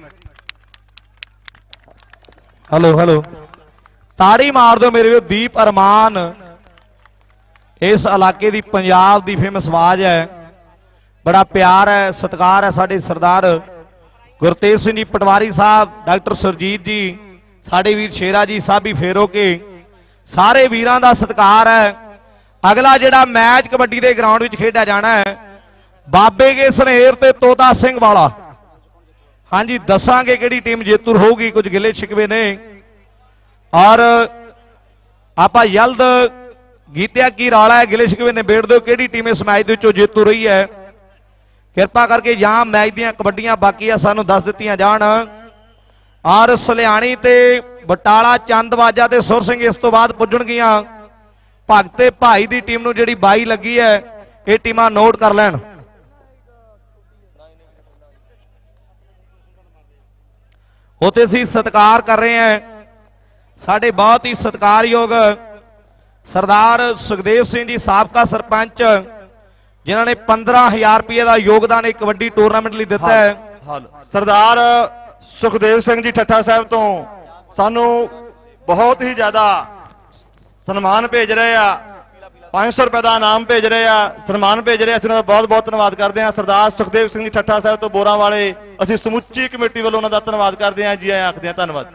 Hello hello ਤਾੜੀ ਮਾਰ ਦਿਓ ਮੇਰੇ ਵੀਰੋ। ਦੀਪ ਅਰਮਾਨ ਇਸ ਇਲਾਕੇ ਦੀ ਪੰਜਾਬ ਦੀ ਫੇਮਸ ਆਵਾਜ਼ ਹੈ, ਬੜਾ ਪਿਆਰ ਹੈ ਸਤਿਕਾਰ ਹੈ ਸਾਡੇ ਸਰਦਾਰ ਗੁਰਤੇਜ ਸਿੰਘ ਜੀ ਪਟਵਾਰੀ ਸਾਹਿਬ, ਡਾਕਟਰ ਸੁਰਜੀਤ ਜੀ, ਸਾਡੇ ਵੀਰ ਸ਼ੇਰਾ ਜੀ ਸਾਬੀ ਫੇਰੋ ਕੇ, ਸਾਰੇ ਵੀਰਾਂ ਦਾ ਸਤਿਕਾਰ ਹੈ। ਅਗਲਾ ਜਿਹੜਾ ਮੈਚ ਕਬੱਡੀ ਦੇ ਗਰਾਊਂਡ ਵਿੱਚ ਖੇਡਿਆ ਜਾਣਾ ਹੈ ਬਾਬੇ ਕੇ ਸਨੇਰ ਤੇ ਤੋਤਾ ਸਿੰਘ ਵਾਲਾ। ਹਾਂਜੀ ਦੱਸਾਂਗੇ ਕਿਹੜੀ ਟੀਮ ਜੇਤੂ ਹੋਊਗੀ, ਕੁਝ ਗਿਲੇ ਸ਼ਿਕਵੇ ਨੇ ਔਰ ਆਪਾਂ ਜਲਦ ਗੀਤਿਆ ਕੀ ਰੌਲਾ ਹੈ ਗਿਲੇ ਸ਼ਿਕਵੇ ਨਿਬੇੜ ਦਿਓ ਕਿਹੜੀ ਟੀਮ ਇਸ ਮੈਚ ਦੇ ਵਿੱਚੋਂ ਜੇਤੂ ਰਹੀ ਹੈ। ਕਿਰਪਾ ਕਰਕੇ ਜਾਂ ਮੈਚ ਦੀਆਂ ਕਬੱਡੀਆਂ ਬਾਕੀ ਆ ਸਾਨੂੰ ਦੱਸ ਦਿੱਤੀਆਂ ਜਾਣ। ਔਰ ਸਲਿਆਣੀ ਤੇ ਬਟਾਲਾ ਚੰਦਵਾਜਾ ਤੇ ਸੁਰ ਸਿੰਘ ਇਸ ਤੋਂ ਬਾਅਦ ਪੁੱਜਣਗੀਆਂ। ਭਗਤ ਤੇ ਭਾਈ ਦੀ ਟੀਮ ਨੂੰ ਜਿਹੜੀ ਬਾਈ ਲੱਗੀ ਹੈ ਇਹ ਟੀਮਾਂ ਨੋਟ ਕਰ ਲੈਣ। ਉੱਥੇ ਅਸੀਂ ਸਤਿਕਾਰ ਕਰ ਰਹੇ ਹਾਂ ਸਾਡੇ ਬਹੁਤ ਹੀ ਸਤਿਕਾਰਯੋਗ ਸਰਦਾਰ ਸੁਖਦੇਵ ਸਿੰਘ ਜੀ ਸਾਬਕਾ ਸਰਪੰਚ, ਜਿਨ੍ਹਾਂ ਨੇ ਪੰਦਰਾਂ ਹਜ਼ਾਰ ਰੁਪਏ ਦਾ ਯੋਗਦਾਨ ਇੱਕ ਕਬੱਡੀ ਟੂਰਨਾਮੈਂਟ ਲਈ ਦਿੱਤਾ ਹੈ। ਸਰਦਾਰ ਸੁਖਦੇਵ ਸਿੰਘ ਜੀ ਠੱਠਾ ਸਾਹਿਬ ਤੋਂ ਸਾਨੂੰ ਬਹੁਤ ਹੀ ਜ਼ਿਆਦਾ ਸਨਮਾਨ ਭੇਜ ਰਹੇ ਆ, ਪੰਜ ਸੌ ਰੁਪਏ ਦਾ ਇਨਾਮ ਭੇਜ ਰਹੇ ਆ, ਸਨਮਾਨ ਭੇਜ ਰਹੇ ਆ। ਅਸੀਂ ਉਹਨਾਂ ਦਾ ਬਹੁਤ ਬਹੁਤ ਧੰਨਵਾਦ ਕਰਦੇ ਹਾਂ। ਸਰਦਾਰ ਸੁਖਦੇਵ ਸਿੰਘ ਜੀ ਠੱਠਾ ਸਾਹਿਬ ਤੋਂ ਬੋਰਾਂ ਵਾਲੇ ਅਸੀਂ ਸਮੁੱਚੀ ਕਮੇਟੀ ਵੱਲੋਂ ਉਹਨਾਂ ਦਾ ਧੰਨਵਾਦ ਕਰਦੇ ਹਾਂ। ਜੀ ਆਇਆਂ ਆਖਦੇ ਹਾਂ, ਧੰਨਵਾਦ।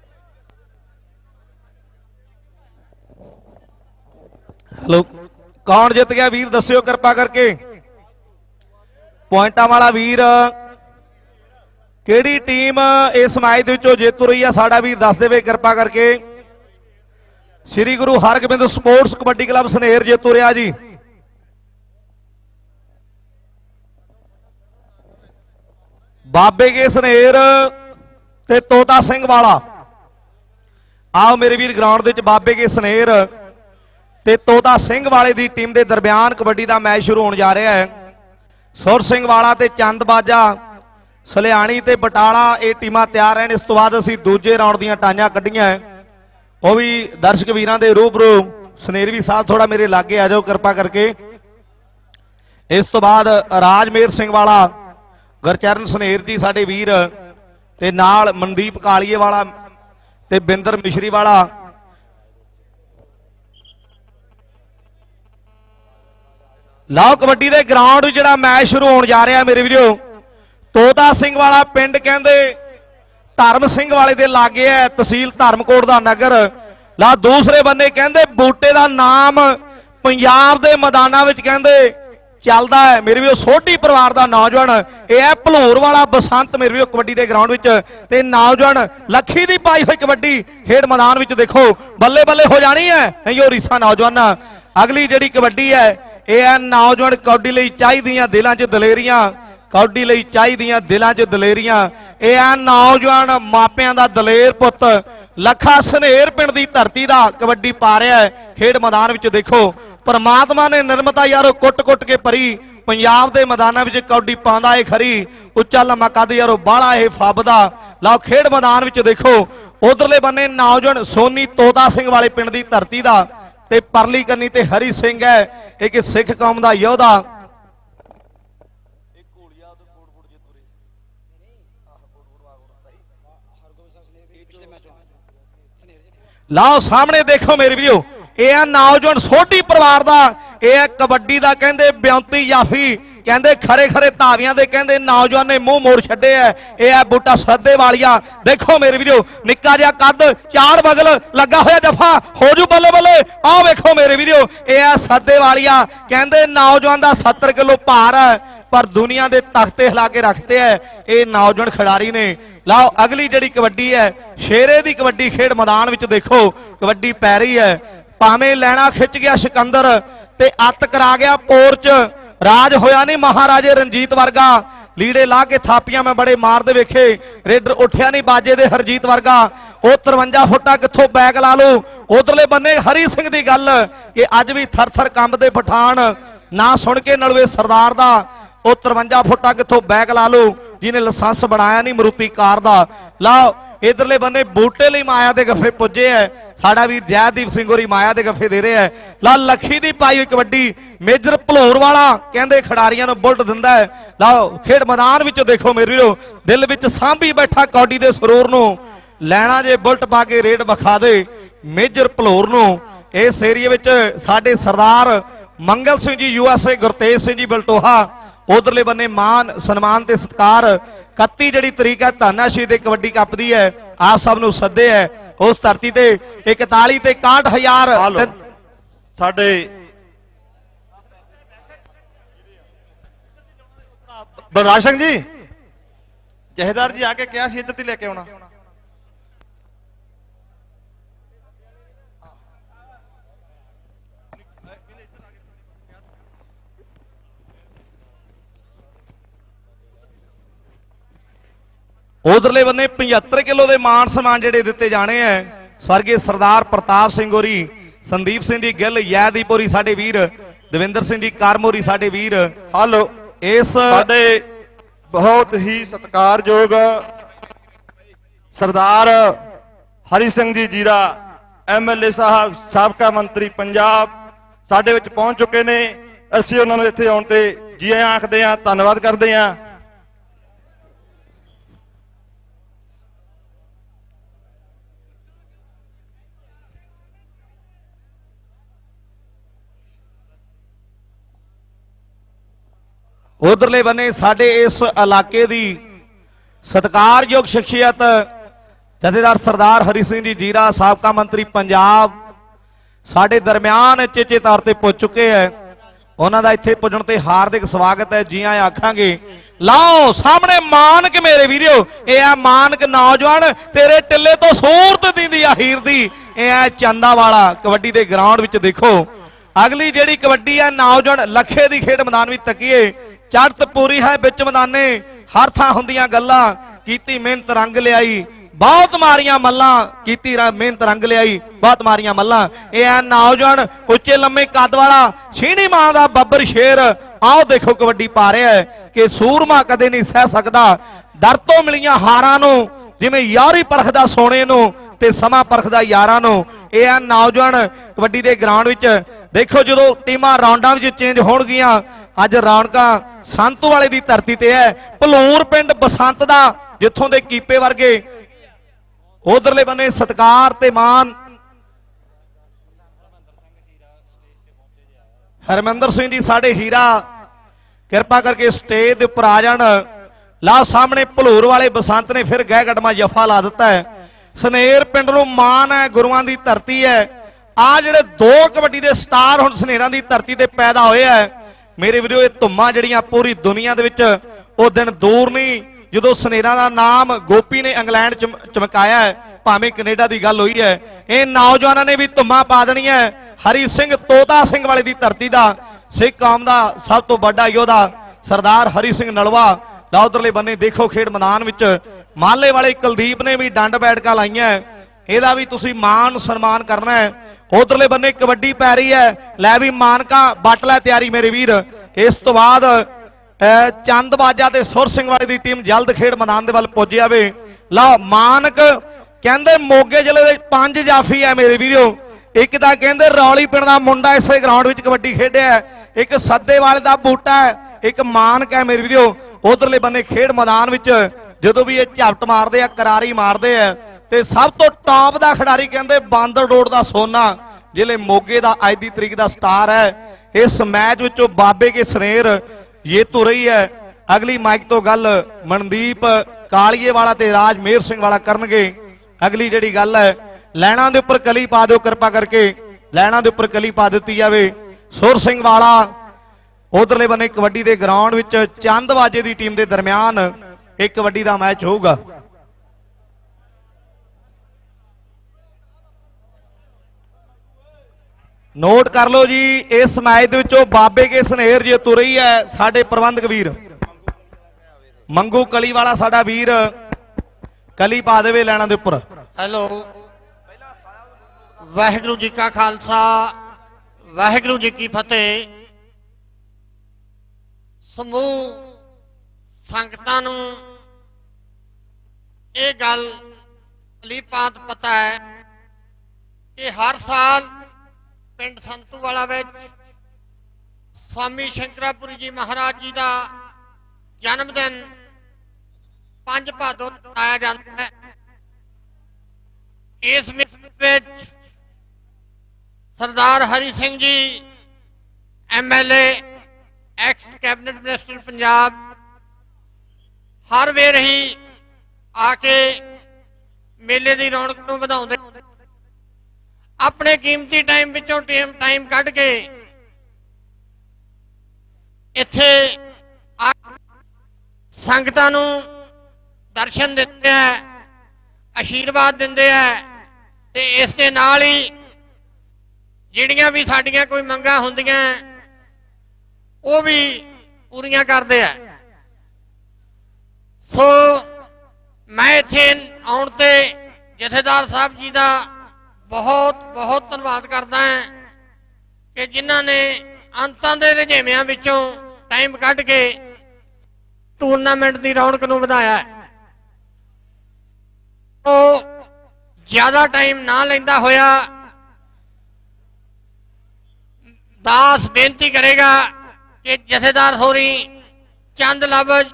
ਹੈਲੋ ਕੌਣ ਜਿੱਤ ਗਿਆ ਵੀਰ ਦੱਸਿਓ ਕਿਰਪਾ ਕਰਕੇ। ਪੁਆਇੰਟਾਂ ਵਾਲਾ ਵੀਰ ਕਿਹੜੀ ਟੀਮ ਇਸ ਮੈਚ ਦੇ ਵਿੱਚੋਂ ਜੇਤੂ ਰਹੀ ਆ ਸਾਡਾ ਵੀਰ ਦੱਸ ਦੇਵੇ ਕਿਰਪਾ ਕਰਕੇ। ਸ੍ਰੀ ਗੁਰੂ ਹਰਗੋਬਿੰਦ ਸਪੋਰਟਸ ਕਬੱਡੀ ਕਲੱਬ ਸਨੇਰ ਜੇਤੂ ਰਿਹਾ ਜੀ। ਬਾਬੇ ਕੇ ਸਨੇਰ ਤੇ ਤੋਤਾ ਸਿੰਘ ਵਾਲਾ। ਆਓ ਮੇਰੇ ਵੀਰ ਗਰਾਊਂਡ ਦੇ ਵਿੱਚ ਬਾਬੇ ਕੇ ਸਨੇਰ ਤੇ ਤੋਤਾ ਸਿੰਘ ਵਾਲੇ ਦੀ ਟੀਮ ਦੇ ਦਰਮਿਆਨ ਕਬੱਡੀ ਦਾ ਮੈਚ ਸ਼ੁਰੂ ਹੋਣ ਜਾ ਰਿਹਾ ਹੈ। ਸੁਰ ਸਿੰਘ ਵਾਲਾ ਤੇ ਚੰਦਬਾਜਾ, ਸਲਿਆਣੀ ਤੇ ਬਟਾਲਾ ਇਹ ਟੀਮਾਂ ਤਿਆਰ ਰਹਿਣ। ਇਸ ਤੋਂ ਬਾਅਦ ਅਸੀਂ ਦੂਜੇ ਰਾਉਂਡ ਦੀਆਂ ਟਾਈਆਂ ਕੱਢੀਆਂ, ਉਹ ਵੀ ਦਰਸ਼ਕ ਵੀਰਾਂ ਦੇ ਰੂਬਰੂ। ਸਨੇਰਵੀ ਸਾਹਿਬ ਥੋੜਾ ਮੇਰੇ ਲਾਗੇ ਆ ਜਾਓ ਕਿਰਪਾ ਕਰਕੇ। ਇਸ ਤੋਂ ਬਾਅਦ ਰਾਜਮੇਰ ਸਿੰਘ ਵਾਲਾ, ਗੁਰਚਰਨ ਸਨੇਰ ਜੀ ਸਾਡੇ ਵੀਰ, ਤੇ ਨਾਲ ਮਨਦੀਪ ਕਾਲੀਏ ਵਾਲਾ ਤੇ ਬਿੰਦਰ ਮਿਸ਼ਰੀ ਵਾਲਾ। ਲਓ ਕਬੱਡੀ ਦੇ ਗਰਾਊਂਡ ਜਿਹੜਾ ਮੈਚ ਸ਼ੁਰੂ ਹੋਣ ਜਾ ਰਿਹਾ ਮੇਰੇ ਵੀਰੋ। ਤੋਤਾ ਸਿੰਘ ਵਾਲਾ ਪਿੰਡ ਕਹਿੰਦੇ ਧਰਮ ਸਿੰਘ ਵਾਲੇ ਦੇ ਲਾਗੇ ਹੈ, ਤਹਿਸੀਲ ਧਰਮਕੋਟ ਦਾ ਨਗਰ। ਲਾ ਦੂਸਰੇ ਬੰਨੇ ਕਹਿੰਦੇ ਬੂਟੇ ਦਾ ਨਾਮ ਪੰਜਾਬ ਦੇ ਮੈਦਾਨਾਂ ਵਿੱਚ ਕਹਿੰਦੇ ਚੱਲਦਾ ਹੈ ਮੇਰੇ ਵੀਰੋ। ਸੋਢੀ ਪਰਿਵਾਰ ਦਾ ਨੌਜਵਾਨ ਇਹ ਹੈ ਭਲੂਰ ਵਾਲਾ ਬਸੰਤ ਮੇਰੇ ਵੀਰੋ ਕਬੱਡੀ ਦੇ ਗਰਾਊਂਡ ਵਿੱਚ। ਤੇ ਨੌਜਵਾਨ ਲੱਖੀ ਦੀ ਪਾਈ ਹੋਈ ਕਬੱਡੀ ਖੇਡ ਮੈਦਾਨ ਵਿੱਚ ਦੇਖੋ ਬੱਲੇ ਬੱਲੇ ਹੋ ਜਾਣੀ ਹੈ। ਨਹੀਂ ਉਹ ਰੀਸਾ ਨੌਜਵਾਨ। ਅਗਲੀ ਜਿਹੜੀ ਕਬੱਡੀ ਹੈ ਇਹ ਹੈ ਨੌਜਵਾਨ ਕਬੱਡੀ ਲਈ ਚਾਹੀਦੀਆਂ ਦਿਲਾਂ 'ਚ ਦਲੇਰੀਆਂ, ਕਬੱਡੀ ਲਈ ਚਾਹੀਦੀਆਂ ਦਿਲਾਂ 'ਚ ਦਲੇਰੀਆਂ। ਇਹ ਹੈ ਨੌਜਵਾਨ ਮਾਪਿਆਂ ਦਾ ਦਲੇਰ ਪੁੱਤ ਲੱਖਾ ਸਨੇਰ ਪਿੰਡ ਦੀ ਧਰਤੀ ਦਾ ਕਬੱਡੀ ਪਾ ਰਿਹਾ ਹੈ ਖੇਡ ਮੈਦਾਨ ਵਿੱਚ। ਦੇਖੋ ਪਰਮਾਤਮਾ ਨੇ ਨਿਰਮਤਾ ਯਾਰੋ ਕੁੱਟ-ਕੁੱਟ ਕੇ ਭਰੀ ਪੰਜਾਬ ਦੇ ਮੈਦਾਨਾਂ ਵਿੱਚ ਕਬੱਡੀ ਪਾਉਂਦਾ ਏ ਖਰੀ। ਉੱਚਾ ਲੰਮਾ ਕੱਦ ਯਾਰੋ ਬਾਹਲਾ ਇਹ ਫੱਬਦਾ। ਲਓ ਖੇਡ ਮੈਦਾਨ ਵਿੱਚ ਦੇਖੋ ਉਧਰਲੇ ਬੰਨੇ ਨੌਜਵਾਨ ਸੋਨੀ ਤੋਤਾ ਸਿੰਘ ਵਾਲੇ ਪਿੰਡ ਦੀ ਧਰਤੀ ਦਾ, ਤੇ ਪਰਲੀ ਕੰਨੀ ਤੇ ਹਰੀ ਸਿੰਘ ਹੈ ਇੱਕ ਸਿੱਖ ਕੌਮ ਦਾ ਯੋਧਾ। ਲਾਓ ਸਾਹਮਣੇ ਦੇਖੋ ਮੇਰੇ ਵੀਰੋ ਇਹ ਆ ਨੌਜਵਾਨ ਸੋਢੀ ਪਰਿਵਾਰ ਦਾ, ਇਹ ਕਬੱਡੀ ਦਾ ਕਹਿੰਦੇ ਬਿਉਂਤੀ ਜਾਫੀ, ਕਹਿੰਦੇ ਖਰੇ ਖਰੇ ਧਾਵੀਆਂ ਦੇ ਕਹਿੰਦੇ ਨੌਜਵਾਨ ਨੇ ਮੂੰਹ ਮੋੜ ਛੱਡੇ ਐ। ਇਹ ਹੈ ਬੂਟਾ ਸੱਦੇ ਵਾਲੀਆ। ਦੇਖੋ ਮੇਰੇ ਵੀਰੋ ਨਿੱਕਾ ਜਿਹਾ ਕੱਦ, ਚਾਰ ਬਗਲ ਲੱਗਾ ਹੋਇਆ ਜਫਾ, ਹੋ ਜੂ ਬੱਲੇ ਬੱਲੇ। ਆਹ ਵੇਖੋ ਮੇਰੇ ਵੀਰੋ ਇਹ ਹੈ ਸੱਦੇ ਵਾਲੀਆ। ਕਹਿੰਦੇ ਨੌਜਵਾਨ ਦਾ ਸੱਤਰ ਕਿਲੋ ਭਾਰ ਹੈ ਪਰ ਦੁਨੀਆ ਦੇ ਤਖਤੇ ਹਿਲਾ ਕੇ ਰੱਖਦੇ ਐ ਇਹ ਨੌਜਵਾਨ ਖਿਡਾਰੀ ਨੇ। ਲਾਓ ਅਗਲੀ ਜਿਹੜੀ ਕਬੱਡੀ ਹੈ ਸ਼ੇਰੇ ਦੀ ਕਬੱਡੀ ਖੇਡ ਮੈਦਾਨ ਵਿੱਚ ਦੇਖੋ ਕਬੱਡੀ ਪੈ ਰਹੀ ਹੈ। ਭਾਵੇਂ ਲੈਣਾ ਖਿੱਚ ਗਿਆ ਸਿਕੰਦਰ ਤੇ ਅੱਤ ਕਰਾ ਗਿਆ ਪੋਰਚ, ਰਾਜ ਹੋਇਆ ਨਹੀਂ ਮਹਾਰਾਜੇ ਰਣਜੀਤ ਵਰਗਾ। ਲੀੜੇ ਲਾ ਕੇ ਥਾਪੀਆਂ ਮੈਂ ਬੜੇ ਮਾਰਦੇ ਵੇਖੇ, ਰੇਡਰ ਉੱਠਿਆ ਨਹੀਂ ਬਾਜੇ ਦੇ ਹਰਜੀਤ ਵਰਗਾ। ਉਹ ਤਰਵੰਜਾ ਫੁੱਟਾ ਕਿੱਥੋਂ ਬੈਕ ਲਾ ਲੂ। ਉਧਰਲੇ ਬੰਨੇ ਹਰੀ ਸਿੰਘ ਦੀ ਗੱਲ ਕਿ ਅੱਜ ਵੀ ਥਰ ਥਰ ਕੰਬਦੇ ਪਠਾਨ, ਨਾ ਸੁਣ ਕੇ ਨਲਵੇ ਸਰਦਾਰ ਦਾ। ਉਹ ਤਰਵੰਜਾ ਫੁੱਟਾ ਕਿੱਥੋਂ ਬੈਕ ਲਾ ਲੂ ਜਿਹਨੇ ਲਾਇਸੈਂਸ ਬਣਾਇਆ ਨਹੀਂ ਮਰੂਤੀ ਕਾਰ ਦਾ। ਲਓ ਇਧਰਲੇ ਬੰਨੇ ਬੂਟੇ ਲਈ ਮਾਇਆ ਦੇ ਗੱਫੇ ਪੁੱਜੇ ਐ ਸਾਡਾ ਵੀਰ ਜੈਦੀਪ ਸਿੰਘ ਹੋਰੀ ਮਾਇਆ ਦੇ ਗੱਫੇ ਦੇ ਰਿਹਾ ਹੈ। ਲਾ ਲੱਖੀ ਦੀ ਪਾਈ ਹੋਈ ਕਬੱਡੀ ਮੇਜਰ ਭਲੂਰ ਵਾਲਾ ਕਹਿੰਦੇ ਖਿਡਾਰੀਆਂ ਨੂੰ ਬੁਲਟ ਦਿੰਦਾ ਹੈ। ਲਓ ਖੇਡ ਮੈਦਾਨ ਵਿੱਚ ਦੇਖੋ ਮੇਰੇ ਵੀਰੋ ਦਿਲ ਵਿੱਚ ਸਾਂਭੀ ਬੈਠਾ ਕੌਡੀ ਦੇ ਸਰੂਰ ਨੂੰ ਲੈਣਾ ਜੇ ਬੁਲਟ ਪਾ ਕੇ ਰੇਡ ਵਿਖਾ ਦੇ ਮੇਜਰ ਭਲੂਰ ਨੂੰ। ਇਸ ਏਰੀਏ ਵਿੱਚ ਸਾਡੇ ਸਰਦਾਰ ਮੰਗਲ ਸਿੰਘ ਜੀ ਯੂਐਸਏ ਗੁਰਤੇਜ ਸਿੰਘ ਜੀ ਬਲਟੋਹਾ ਉਧਰਲੇ ਬੰਨੇ ਮਾਨ ਸਨਮਾਨ ਤੇ ਸਤਿਕਾਰ ਇਕੱਤੀ ਜਿਹੜੀ ਤਰੀਕ ਹੈ ਧਾਨਾਸ਼ੀ ਦੇ ਕਬੱਡੀ ਕੱਪ ਦੀ ਹੈ ਆਪ ਸਭ ਨੂੰ ਸੱਦੇ ਹੈ ਉਸ ਧਰਤੀ ਤੇ ਇਕਤਾਲੀ ਤੇ ਇਕਾਹਠ ਹਜ਼ਾਰ ਸਾਡੇ ਬਲਰਾਜ ਸਿੰਘ ਜੀ ਜਹੇਦਾਰ ਜੀ ਆ ਕੇ ਕਿਹਾ ਸੀ ਇੱਧਰ ਤੇ ਲੈ ਕੇ ਆਉਣਾ। ਉਧਰਲੇ ਬੰਨੇ ਪਝੱਤਰ ਕਿਲੋ ਦੇ ਮਾਨ ਸਨਮਾਨ ਜਿਹੜੇ ਦਿੱਤੇ ਜਾਣੇ ਐ ਸਵਰਗੀ ਸਰਦਾਰ ਪ੍ਰਤਾਪ ਸਿੰਘ ਹੋਰੀ ਸੰਦੀਪ ਸਿੰਘ ਜੀ ਗਿੱਲ ਯੈਦੀਪ ਹੋਰੀ ਸਾਡੇ ਵੀਰ ਦਵਿੰਦਰ ਸਿੰਘ ਜੀ ਕਰਮੋਰੀ ਸਾਡੇ ਵੀਰ ਹਲੋ ਇਸ ਸਾਡੇ ਬਹੁਤ ਹੀ ਸਤਿਕਾਰਯੋਗ ਸਰਦਾਰ ਹਰੀ ਸਿੰਘ ਜੀ ਜੀਰਾ ਐਮਐਲਏ ਸਾਹਿਬ ਸਾਬਕਾ ਮੰਤਰੀ ਪੰਜਾਬ ਸਾਡੇ ਵਿੱਚ ਪਹੁੰਚ ਚੁੱਕੇ ਨੇ। ਅਸੀਂ ਉਹਨਾਂ ਨੂੰ ਇੱਥੇ ਆਉਣ ਤੇ ਜੀ ਆਇਆਂ ਆਖਦੇ ਹਾਂ, ਧੰਨਵਾਦ ਕਰਦੇ ਹਾਂ। ਉਧਰਲੇ ਬੰਨੇ ਸਾਡੇ ਇਸ ਇਲਾਕੇ ਦੀ ਸਤਿਕਾਰਯੋਗ ਸ਼ਖਸੀਅਤ ਜਥੇਦਾਰ ਸਰਦਾਰ ਹਰੀ ਸਿੰਘ ਜੀ ਜੀਰਾ ਸਾਬਕਾ ਮੰਤਰੀ ਪੰਜਾਬ ਸਾਡੇ ਦਰਮਿਆਨ ਚੇਚੇ ਤੌਰ ਤੇ ਪੁੱਜ ਚੁੱਕੇ ਹੈ। ਉਹਨਾਂ ਦਾ ਇੱਥੇ ਪੁੱਜਣ ਤੇ ਹਾਰਦਿਕ ਸਵਾਗਤ ਹੈ, ਜੀ ਆਇਆਂ ਆਖਾਂਗੇ। ਲਾਓ ਸਾਹਮਣੇ ਮਾਨਕ ਮੇਰੇ ਵੀਰੋ ਇਹ ਆ ਮਾਨਕ ਨੌਜਵਾਨ ਤੇਰੇ ਟਿੱਲੇ ਤੋਂ ਸੂਰਤ ਦਿੰਦੀ ਆ ਹੀਰ ਦੀ ਇਹ ਆ ਚੰਦਾ ਵਾਲਾ ਕਬੱਡੀ ਦੇ ਗਰਾਊਂਡ ਵਿੱਚ ਦੇਖੋ ਅਗਲੀ ਜਿਹੜੀ ਕਬੱਡੀ ਹੈ ਨੌਜਵਾਨ ਲੱਖੇ ਦੀ ਖੇਡ ਮੈਦਾਨ ਵਿੱਚ ਤੱਕੀਏ ਚੜਤ ਪੂਰੀ ਹੈ ਵਿੱਚ ਮੈਦਾਨੇ ਹਰ ਥਾਂ ਹੁੰਦੀਆਂ ਗੱਲਾਂ ਕੀਤੀ ਮਿਹਨਤ ਰੰਗ ਲਿਆਈ ਬਹੁਤ ਮਾਰੀਆਂ ਮੱਲਾਂ ਕੀਤੀ ਮਿਹਨਤ ਰੰਗ ਲਿਆਈ ਬਹੁਤ ਮਾਰੀਆਂ ਮੱਲਾਂ ਇਹ ਆ ਨੌਜਵਾਨ ਉੱਚੇ ਲੰਮੇ ਕੱਦ ਵਾਲਾ ਛੀਣੀ ਮਾਂ ਦਾ ਬੱਬਰ ਸ਼ੇਰ ਆਓ ਦੇਖੋ ਕਬੱਡੀ ਪਾ ਰਿਹਾ ਹੈ ਕਿ ਸੂਰਮਾ ਕਦੇ ਨਹੀਂ ਸਹਿ ਸਕਦਾ ਦਰ ਤੋਂ ਮਿਲੀਆਂ ਹਾਰਾਂ ਨੂੰ ਜਿਵੇਂ ਯਾਰੀ ਪਰਖਦਾ ਸੋਨੇ ਨੂੰ ਤੇ ਸਮਾਂ ਪਰਖਦਾ ਯਾਰਾਂ ਨੂੰ ਇਹ ਆ ਨੌਜਵਾਨ ਕਬੱਡੀ ਦੇ ਗਰਾਊਂਡ ਵਿੱਚ ਦੇਖੋ ਜਦੋਂ ਟੀਮਾਂ ਰਾਉਂਡਾਂ ਵਿੱਚ ਚੇਂਜ ਹੋਣਗੀਆਂ ਅੱਜ ਰੌਣਕਾਂ ਸੰਤੂ ਵਾਲੇ ਦੀ ਧਰਤੀ ਤੇ ਹੈ ਭਲੂਰ ਪਿੰਡ ਬਸੰਤ ਦਾ ਜਿੱਥੋਂ ਦੇ ਕੀਪੇ ਵਰਗੇ ਉਧਰਲੇ ਬੰਨੇ ਸਤਿਕਾਰ ਤੇ ਮਾਨ ਹਰਮਿੰਦਰ ਸਿੰਘ ਜੀ ਸਾਡੇ ਹੀਰਾ ਕਿਰਪਾ ਕਰਕੇ ਸਟੇਜ ਦੇ ਉੱਪਰ ਆ ਜਾਣ। ਲਾ ਸਾਹਮਣੇ ਭਲੂਰ ਵਾਲੇ ਬਸੰਤ ਨੇ ਫਿਰ ਗਹਿ ਗੜਮਾ ਜਫਾ ਲਾ ਦਿੱਤਾ ਹੈ। ਸਨੇਰ ਪਿੰਡ ਨੂੰ ਮਾਨ ਹੈ ਗੁਰੂਆਂ ਦੀ ਧਰਤੀ ਹੈ। ਆ ਜਿਹੜੇ ਦੋ ਕਬੱਡੀ ਦੇ ਸਟਾਰ ਹੁਣ ਸਨੇਰਾਂ ਦੀ ਧਰਤੀ ਤੇ ਪੈਦਾ ਹੋਏ ਆ ਮੇਰੇ ਵੀਰੋ ਇਹ ਧੁੰਮਾਂ ਜਿਹੜੀਆਂ ਪੂਰੀ ਦੁਨੀਆ ਦੇ ਵਿੱਚ ਉਹ ਦਿਨ ਦੂਰ ਨਹੀਂ ਜਦੋਂ ਸਨੇਰਾਂ ਦਾ ਨਾਮ ਗੋਪੀ ਨੇ ਇੰਗਲੈਂਡ ਚ ਚਮਕਾਇਆ ਹੈ ਭਾਵੇਂ ਕੈਨੇਡਾ ਦੀ ਗੱਲ ਹੋਈ ਹੈ ਇਹ ਨੌਜਵਾਨਾਂ ਨੇ ਵੀ ਧੁੰਮਾਂ ਪਾ ਦੇਣੀਆਂ। ਹਰੀ ਸਿੰਘ ਤੋਤਾ ਸਿੰਘ ਵਾਲੇ ਦੀ ਧਰਤੀ ਦਾ ਸਿੱਖ ਕੌਮ ਦਾ ਸਭ ਤੋਂ ਵੱਡਾ ਯੋਧਾ ਸਰਦਾਰ ਹਰੀ ਸਿੰਘ ਨਲਵਾ ਲਾ ਉਧਰਲੇ ਬੰਨੇ ਦੇਖੋ ਖੇਡ ਮੈਦਾਨ ਵਿੱਚ ਮਾਲੇ ਵਾਲੇ ਕੁਲਦੀਪ ਨੇ ਵੀ ਡੰਡ ਬੈਠਕਾਂ ਲਾਈਆਂ ਇਹਦਾ ਵੀ ਤੁਸੀਂ ਮਾਣ ਸਨਮਾਨ ਕਰਨਾ ਹੈ। ਉਧਰਲੇ ਬੰਨੇ ਕਬੱਡੀ ਪੈ ਰਹੀ ਹੈ ਲੈ ਵੀ ਮਾਨਕਾ ਬੱਟ ਲੈ ਤਿਆਰੀ ਮੇਰੇ ਵੀਰ। ਇਸ ਤੋਂ ਬਾਅਦ ਚੰਦ ਬਾਜਾ ਤੇ ਸੁਰ ਸਿੰਘ ਵਾਲੇ ਦੀ ਟੀਮ ਜਲਦ ਖੇਡ ਮੈਦਾਨ ਦੇ ਵੱਲ ਪੁੱਜ ਜਾਵੇ। ਲਾ ਮਾਨਕ ਕਹਿੰਦੇ ਮੋਗੇ ਜ਼ਿਲ੍ਹੇ ਦੇ ਪੰਜ ਜਾਫੀ ਹੈ ਮੇਰੇ ਵੀਰੋ ਇੱਕ ਤਾਂ ਕਹਿੰਦੇ ਰੌਲੀ ਪਿੰਡ ਦਾ ਮੁੰਡਾ ਇਸੇ ਗਰਾਊਂਡ ਵਿੱਚ ਕਬੱਡੀ ਖੇਡਿਆ ਇੱਕ ਸੱਦੇਵਾਲੇ ਦਾ ਬੂਟਾ ਹੈ ਇੱਕ ਮਾਨਕ ਹੈ ਮੇਰੇ ਵੀਰੋ। ਉਧਰਲੇ ਬੰਨੇ ਖੇਡ ਮੈਦਾਨ ਵਿੱਚ ਜਦੋਂ ਵੀ ਇਹ ਝਪਟ ਮਾਰਦੇ ਆ ਕਰਾਰੀ ਮਾਰਦੇ ਆ ਤੇ ਸਭ ਤੋਂ ਟਾਪ ਦਾ ਖਿਡਾਰੀ ਕਹਿੰਦੇ ਬਾਂਦਰ ਰੋਡ ਦਾ ਸੋਨਾ ਜ਼ਿਲ੍ਹੇ ਮੋਗੇ ਦਾ ਅੱਜ ਦੀ ਤਰੀਕ ਦਾ ਸਟਾਰ ਹੈ। ਇਸ ਮੈਚ ਵਿੱਚੋਂ ਬਾਬੇ ਕੇ ਸਨੇਰ ਜੇਤੂ ਰਹੀ ਹੈ। ਅਗਲੀ ਮਾਈਕ ਤੋਂ ਗੱਲ ਮਨਦੀਪ ਕਾਲੀਏ ਵਾਲਾ ਤੇ ਰਾਜ ਮੇਹਰ ਸਿੰਘ ਵਾਲਾ ਕਰਨਗੇ। ਅਗਲੀ ਜਿਹੜੀ ਗੱਲ ਹੈ ਲੈਣਾ ਦੇ ਉੱਪਰ ਕਲੀ ਪਾ ਦਿਓ ਕਿਰਪਾ ਕਰਕੇ ਲੈਣਾ ਦੇ ਉੱਪਰ ਕਲੀ ਪਾ ਦਿੱਤੀ ਜਾਵੇ। ਸੁਰ ਸਿੰਘ ਵਾਲਾ ਉਧਰਲੇ ਬੰਨੇ ਕਬੱਡੀ ਦੇ ਗਰਾਊਂਡ ਵਿੱਚ ਚੰਦਬਾਜੇ ਦੀ ਟੀਮ ਦੇ ਦਰਮਿਆਨ ਇੱਕ ਕਬੱਡੀ ਦਾ ਮੈਚ ਹੋਊਗਾ। ਨੋਟ ਕਰ ਲਓ ਜੀ ਇਸ ਮੈਚ ਦੇ ਵਿੱਚੋਂ ਬਾਬੇ ਕੇ ਸਨੇਰ ਜੇਤੂ ਰਹੀ ਹੈ ਸਾਡੇ ਪ੍ਰਬੰਧਕ ਵੀਰ ਮੰਗੂ ਕਲੀ ਵਾਲਾ ਸਾਡਾ ਵੀਰ ਕਲੀ ਪਾ ਦੇਵੇ ਲੈਣਾ ਦੇ ਉੱਪਰ। ਹੈਲੋ ਵਾਹਿਗੁਰੂ ਜੀ ਕਾ ਖਾਲਸਾ ਵਾਹਿਗੁਰੂ ਜੀ ਕੀ ਫਤਿਹ। ਸਮੂਹ ਸੰਗਤਾਂ ਨੂੰ ਇਹ ਗੱਲ ਅਲੀਪਾਤ ਪਤਾ ਹੈ ਕਿ ਹਰ ਸਾਲ ਪਿੰਡ ਸੰਤੂਵਾਲਾ ਵਿੱਚ ਸਵਾਮੀ ਸ਼ੰਕਰਾਪੁਰੀ ਜੀ ਮਹਾਰਾਜ ਜੀ ਦਾ ਜਨਮ ਦਿਨ ਪੰਜ ਭਾਦੋਂ ਮਨਾਇਆ ਜਾਂਦਾ ਹੈ। ਇਸ ਵਿੱਚ ਸਰਦਾਰ Hari Singh ji MLA ex cabinet minister Punjab ਹਰ ਵੇਰ ਹੀ ਆ ਕੇ ਮੇਲੇ ਦੀ ਰੌਣਕ ਨੂੰ ਵਧਾਉਂਦੇ, ਆਪਣੇ ਕੀਮਤੀ ਟਾਈਮ ਵਿੱਚੋਂ ਟਾਈਮ ਟਾਈਮ ਕੱਢ ਕੇ ਇੱਥੇ ਆ ਸੰਗਤਾਂ ਨੂੰ ਦਰਸ਼ਨ ਦਿੰਦੇ ਆ, ਆਸ਼ੀਰਵਾਦ ਦਿੰਦੇ ਆ ਤੇ ਇਸ ਦੇ ਨਾਲ ਹੀ ਜਿਹੜੀਆਂ ਵੀ ਸਾਡੀਆਂ ਕੋਈ ਮੰਗਾਂ ਹੁੰਦੀਆਂ ਉਹ ਵੀ ਪੂਰੀਆਂ ਕਰਦੇ ਆ। ਸੋ ਮੈਂ ਇੱਥੇ ਆਉਣ ਤੇ ਜਥੇਦਾਰ ਸਾਹਿਬ ਜੀ ਦਾ ਬਹੁਤ ਬਹੁਤ ਧੰਨਵਾਦ ਕਰਦਾ ਹਾਂ ਕਿ ਜਿਨ੍ਹਾਂ ਨੇ ਅੰਤਾਂ ਦੇ ਰੁਝੇਵਿਆਂ ਵਿੱਚੋਂ ਟਾਈਮ ਕੱਢ ਕੇ ਟੂਰਨਾਮੈਂਟ ਦੀ ਰੌਣਕ ਨੂੰ ਵਧਾਇਆ। ਉਹ ਜ਼ਿਆਦਾ ਟਾਈਮ ਨਾ ਲੈਂਦਾ ਹੋਇਆ ਦਾਸ ਬੇਨਤੀ ਕਰੇਗਾ ਕਿ ਜਥੇਦਾਰ ਹੋਰੀ ਚੰਦ ਲਫ਼ਜ਼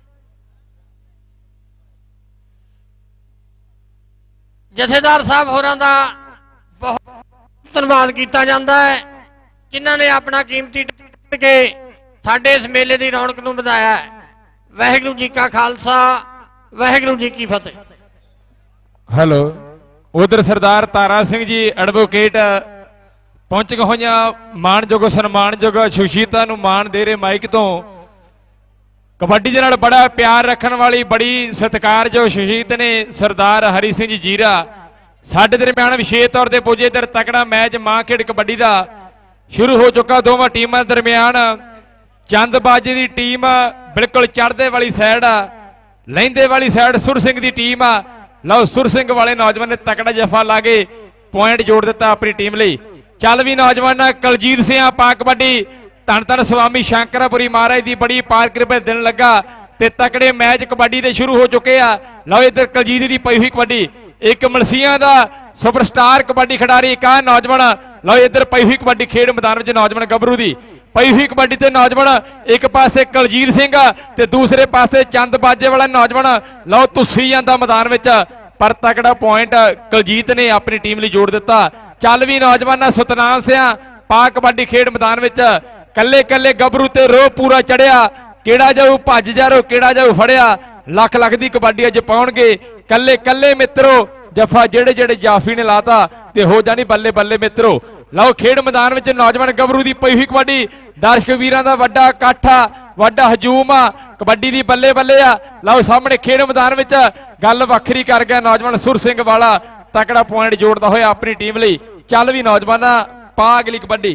ਜਥੇਦਾਰ ਸਾਹਿਬ ਹੋਰਾਂ ਦਾ ਬਹੁਤ ਧੰਨਵਾਦ ਕੀਤਾ ਜਾਂਦਾ ਹੈ ਜਿਨ੍ਹਾਂ ਨੇ ਆਪਣਾ ਕੀਮਤੀ ਟਾਈਮ ਕੇ ਸਾਡੇ ਇਸ ਮੇਲੇ ਦੀ ਰੌਣਕ ਨੂੰ ਵਧਾਇਆ। ਵਾਹਿਗੁਰੂ ਜੀ ਕਾ ਖਾਲਸਾ, ਵਾਹਿਗੁਰੂ ਜੀ ਕੀ ਫਤਿਹ। ਹੈਲੋ, ਉਧਰ ਸਰਦਾਰ ਤਾਰਾ ਸਿੰਘ ਜੀ ਐਡਵੋਕੇਟ ਪਹੁੰਚ ਗਏ ਹੋਈਆਂ ਮਾਣਯੋਗ ਸਨਮਾਨਯੋਗ ਸ਼ਖਸੀਅਤਾਂ ਨੂੰ ਮਾਣ ਦੇ ਰਹੇ ਮਾਈਕ ਤੋਂ। ਕਬੱਡੀ ਦੇ ਨਾਲ ਬੜਾ ਪਿਆਰ ਰੱਖਣ ਵਾਲੀ ਬੜੀ ਸਤਿਕਾਰਯੋਗ ਸ਼ਖਸੀਅਤ ਨੇ ਸਰਦਾਰ ਹਰੀ ਸਿੰਘ ਜੀ ਜੀਰਾ ਸਾਡੇ ਦਰਮਿਆਨ ਵਿਸ਼ੇਸ਼ ਤੌਰ ਤੇ ਪੁੱਜੇ। ਇਧਰ ਤਕੜਾ ਮੈਚ ਮਾਂ ਖੇਡ ਕਬੱਡੀ ਦਾ ਸ਼ੁਰੂ ਹੋ ਚੁੱਕਾ। ਦੋਵਾਂ ਟੀਮਾਂ ਦਰਮਿਆਨ ਚੰਦਬਾਜੀ ਦੀ ਟੀਮ ਬਿਲਕੁਲ ਚੜ੍ਹਦੇ ਵਾਲੀ ਸਾਈਡ ਆ, ਲਹਿੰਦੇ ਵਾਲੀ ਸਾਈਡ ਸੁਰ ਸਿੰਘ ਦੀ ਟੀਮ ਆ। ਲਓ ਸੁਰ ਸਿੰਘ ਵਾਲੇ ਨੌਜਵਾਨ ਨੇ ਤਕੜਾ ਜਫਾ ਲਾ ਕੇ ਪੁਆਇੰਟ ਜੋੜ ਦਿੱਤਾ ਆਪਣੀ ਟੀਮ ਲਈ। ਚੱਲ ਵੀ ਨੌਜਵਾਨ ਕਲਜੀਤ ਸਿੰਘ ਪਾ ਕਬੱਡੀ ਧੰਨ ਧੰਨ ਸਵਾਮੀ ਸ਼ੰਕਰਾਪੁਰੀ ਮਹਾਰਾਜ ਦੀ ਬੜੀ ਪਾਰ ਕਿਰਪਾ ਦਿਨ ਲੱਗਾ ਤੇ ਤਕੜੇ ਮੈਚ ਕਬੱਡੀ ਦੇ ਸ਼ੁਰੂ ਹੋ ਚੁੱਕੇ ਆ। ਲਓ ਇੱਧਰ ਕਲਜੀਤ ਦੀ ਪਈ ਹੋਈ ਕਬੱਡੀ, ਇੱਕ ਮਲਸੀਆਂ ਦਾ ਸੁਪਰਸਟਾਰ ਕਬੱਡੀ ਖਿਡਾਰੀ ਕਾ ਨੌਜਵਾਨ। ਲਓ ਇੱਧਰ ਪਈ ਹੋਈ ਕਬੱਡੀ ਖੇਡ ਮੈਦਾਨ ਵਿੱਚ ਨੌਜਵਾਨ ਗੱਭਰੂ ਦੀ ਪਈ ਹੋਈ ਕਬੱਡੀ ਤੇ ਨੌਜਵਾਨ, ਇੱਕ ਪਾਸੇ ਕਲਜੀਤ ਸਿੰਘ ਤੇ ਦੂਸਰੇ ਪਾਸੇ ਚੰਦਬਾਜੇ ਵਾਲਾ ਨੌਜਵਾਨ। ਲਓ ਤੁੱਸੀ ਜਾਂਦਾ ਮੈਦਾਨ ਵਿੱਚ ਪਰ ਤਕੜਾ ਪੁਆਇੰਟ ਕਲਜੀਤ ਨੇ ਆਪਣੀ ਟੀਮ ਲਈ ਜੋੜ ਦਿੱਤਾ। ਚੱਲ ਵੀ ਨੌਜਵਾਨਾਂ ਸਤਨਾਮ ਸਿਆ ਪਾ ਕਬੱਡੀ ਖੇਡ ਮੈਦਾਨ ਵਿੱਚ ਕੱਲੇ ਕੱਲੇ ਗੱਭਰੂ ਤੇ ਰੋਹ ਪੂਰਾ ਚੜਿਆ। ਕਿਹੜਾ ਜਾਊ ਭੱਜ ਜਾ ਰੋ, ਕਿਹੜਾ ਜਾਊ ਫੜਿਆ। ਲੱਖ ਲੱਖ ਦੀ ਕਬੱਡੀ ਅੱਜ ਪਾਉਣਗੇ ਕੱਲੇ ਕੱਲੇ ਮਿੱਤਰੋ। ਜਫਾ ਜਿਹੜੇ ਜਿਹੜੇ ਜਾਫੀ ਨੇ ਲਾਤਾ ਤੇ ਹੋ ਜਾਣੀ ਬੱਲੇ ਬੱਲੇ ਮਿੱਤਰੋ। ਲਓ ਖੇਡ ਮੈਦਾਨ ਵਿੱਚ ਨੌਜਵਾਨ ਗੱਭਰੂ ਦੀ ਪਈ ਹੋਈ ਕਬੱਡੀ, ਦਰਸ਼ਕ ਵੀਰਾਂ ਦਾ ਵੱਡਾ ਇਕੱਠ ਆ, ਵੱਡਾ ਹਜੂਮ ਆ, ਕਬੱਡੀ ਦੀ ਬੱਲੇ ਬੱਲੇ ਆ। ਲਓ ਸਾਹਮਣੇ ਖੇਡ ਮੈਦਾਨ ਵਿੱਚ ਗੱਲ ਵੱਖਰੀ ਕਰ ਗਿਆ ਨੌਜਵਾਨ ਸੁਰ ਸਿੰਘ ਵਾਲਾ, ਤਕੜਾ ਪੁਆਇੰਟ ਜੋੜਦਾ ਹੋਇਆ ਆਪਣੀ ਟੀਮ ਲਈ। ਚੱਲ ਵੀ ਨੌਜਵਾਨਾਂ ਪਾ ਅਗਲੀ ਕਬੱਡੀ।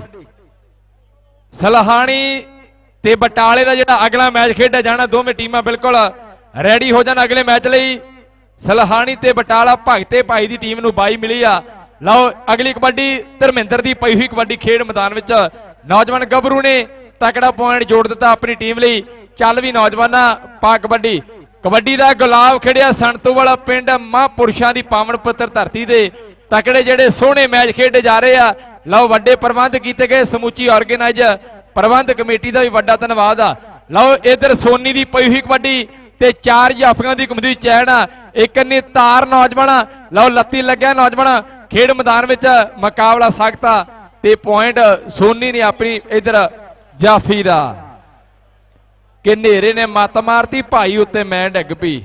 ਸਲਹਾਣੀ ਤੇ ਬਟਾਲੇ ਦਾ ਜਿਹੜਾ ਅਗਲਾ ਮੈਚ ਖੇਡਿਆ ਜਾਣਾ, ਦੋਵੇਂ ਟੀਮਾਂ ਬਿਲਕੁਲ ਰੈਡੀ ਹੋ ਜਾਣ ਅਗਲੇ ਮੈਚ ਲਈ। ਸਲਹਾਣੀ ਤੇ ਬਟਾਲਾ ਭਗਤੇ ਭਾਈ ਦੀ ਟੀਮ ਨੂੰ ਬਾਈ ਮਿਲੀ ਆ। ਲਓ ਅਗਲੀ ਕਬੱਡੀ ਧਰਮਿੰਦਰ ਦੀ ਪਈ ਹੋਈ ਕਬੱਡੀ ਖੇਡ ਮੈਦਾਨ ਵਿੱਚ ਨੌਜਵਾਨ ਗੱਭਰੂ ਨੇ ਤਕੜਾ ਪੁਆਇੰਟ ਜੋੜ ਦਿੱਤਾ ਆਪਣੀ ਟੀਮ ਲਈ। ਚੱਲ ਵੀ ਨੌਜਵਾਨਾਂ ਪਾ ਕਬੱਡੀ। ਕਬੱਡੀ ਦਾ ਗੁਲਾਬ ਖੇਡਿਆ ਸੰਤੂ ਵਾਲਾ ਪਿੰਡ ਮਹਾਂਪੁਰਸ਼ਾਂ ਦੀ ਪਾਵਨ ਪੱਤਰ ਧਰਤੀ ਦੇ। ਤਕੜੇ ਜਿਹੜੇ ਸੋਹਣੇ ਮੈਚ ਖੇਡੇ ਜਾ ਰਹੇ ਆ। ਲਓ ਵੱਡੇ ਪ੍ਰਬੰਧ ਕੀਤੇ ਗਏ, ਸਮੁੱਚੀ ਆਰਗੇਨਾਈਜ਼ ਪ੍ਰਬੰਧ ਕਮੇਟੀ ਦਾ ਵੀ ਵੱਡਾ ਧੰਨਵਾਦ ਆ। ਲਓ ਇਧਰ ਸੋਨੀ ਦੀ ਪਈ ਹੋਈ ਕਬੱਡੀ ਤੇ ਚਾਰ ਜਾਫੀਆਂ ਦੀ ਕਮਦੀ ਚੈਨ ਆ, ਇੱਕ ਨੇ ਤਾਰ ਨੌਜਵਾਨ। ਲਓ ਲੱਤੀ ਲੱਗਿਆ ਨੌਜਵਾਨ, ਖੇਡ ਮੈਦਾਨ ਵਿੱਚ ਮੁਕਾਬਲਾ ਸਖਤ ਆ ਤੇ ਪੁਆਇੰਟ ਸੋਨੀ ਨੇ ਆਪਣੀ ਇਧਰ ਜਾਫੀ ਦਾ ਕਿ ਨੇਰੇ ਨੇ ਮੱਤ ਮਾਰਤੀ ਭਾਈ ਉੱਤੇ ਮੈਂ ਡਿੱਗ ਪਈ।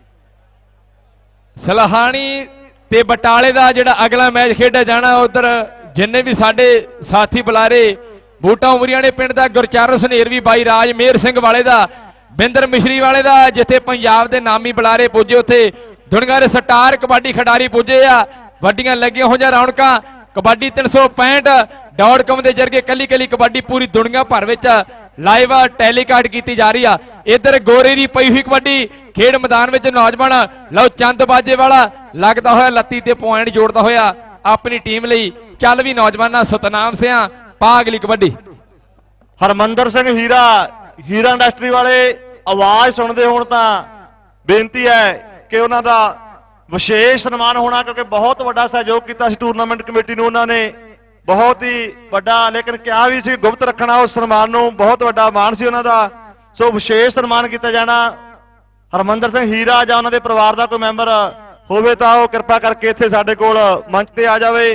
ਸਲਹਾਣੀ ਤੇ ਬਟਾਲੇ ਦਾ ਜਿਹੜਾ ਅਗਲਾ ਮੈਚ ਖੇਡਿਆ ਜਾਣਾ, ਉਧਰ ਜਿੰਨੇ ਵੀ ਸਾਡੇ ਸਾਥੀ ਬੁਲਾਰੇ ਬੂਟਾ ਉਮਰੀਆਂ ਨੇ ਪਿੰਡ ਦਾ ਗੁਰਚਰਨ ਸਨੇਰਵੀ ਬਾਈ ਰਾਜ ਮੇਹਰ ਸਿੰਘ ਵਾਲੇ ਦਾ, ਬਿੰਦਰ ਮਿਸ਼ਰੀ ਵਾਲੇ ਦਾ, ਜਿੱਥੇ ਪੰਜਾਬ ਦੇ ਨਾਮੀ ਬੁਲਾਰੇ ਪੁੱਜੇ ਉੱਥੇ ਦੁਨੀਆ ਦੇ ਸਟਾਰ ਕਬੱਡੀ ਖਿਡਾਰੀ ਪੁੱਜੇ ਆ। ਵੱਡੀਆਂ ਲੱਗੀਆਂ ਹੋਈਆਂ ਰੌਣਕਾਂ। ਕਬੱਡੀ ਤਿੰਨ ਸੌ ਪੈਂਹਠ ਡਾਟ ਕਾਮ ਦੇ ਜਰੀਏ ਕੱਲੀ ਕੱਲੀ ਕਬੱਡੀ ਪੂਰੀ ਦੁਨੀਆ ਭਰ ਵਿੱਚ ਲਾਈਵ ਟੈਲੀਕਾਸਟ ਕੀਤੀ ਜਾ ਰਹੀ ਆ। ਇੱਧਰ ਗੋਰੇ ਦੀ ਪਈ ਹੋਈ ਕਬੱਡੀ ਖੇਡ ਮੈਦਾਨ ਵਿੱਚ ਨੌਜਵਾਨ। ਲਓ ਚੰਦਬਾਜੇ ਵਾਲਾ ਲੱਗਦਾ ਹੋਇਆ ਲੱਤੀ ਤੇ ਪੁਆਇੰਟ ਜੋੜਦਾ ਹੋਇਆ ਆਪਣੀ ਟੀਮ ਲਈ। ਚੱਲ ਵੀ ਨੌਜਵਾਨਾਂ ਸਤਨਾਮ ਸਿਆ ਪਾ ਅਗਲੀ ਕਬੱਡੀ। ਹਰਮੰਦਰ ਸਿੰਘ ਹੀਰਾ ਹੀਰਾ ਇੰਡਸਟਰੀ ਵਾਲੇ ਆਵਾਜ਼ ਸੁਣਦੇ ਹੋਣ ਤਾਂ ਬੇਨਤੀ ਹੈ ਕਿ ਉਹਨਾਂ ਦਾ ਵਿਸ਼ੇਸ਼ ਸਨਮਾਨ ਹੋਣਾ, ਕਿਉਂਕਿ ਬਹੁਤ ਵੱਡਾ ਸਹਿਯੋਗ ਕੀਤਾ ਸੀ ਟੂਰਨਾਮੈਂਟ ਕਮੇਟੀ ਨੂੰ ਉਹਨਾਂ ਨੇ, ਬਹੁਤ ਹੀ ਵੱਡਾ, ਲੇਕਿਨ ਕਿਹਾ ਵੀ ਸੀ ਗੁਪਤ ਰੱਖਣਾ ਉਸ ਸਨਮਾਨ ਨੂੰ, ਬਹੁਤ ਵੱਡਾ ਮਾਣ ਸੀ ਉਹਨਾਂ ਦਾ। ਸੋ ਵਿਸ਼ੇਸ਼ ਸਨਮਾਨ ਕੀਤਾ ਜਾਣਾ। ਹਰਮੰਦਰ ਸਿੰਘ ਹੀਰਾ ਜਾਂ ਉਹਨਾਂ ਦੇ ਪਰਿਵਾਰ ਦਾ ਕੋਈ ਮੈਂਬਰ ਹੋਵੇ ਤਾਂ ਉਹ ਕਿਰਪਾ ਕਰਕੇ ਇੱਥੇ ਸਾਡੇ ਕੋਲ ਮੰਚ ਤੇ ਆ ਜਾਵੇ।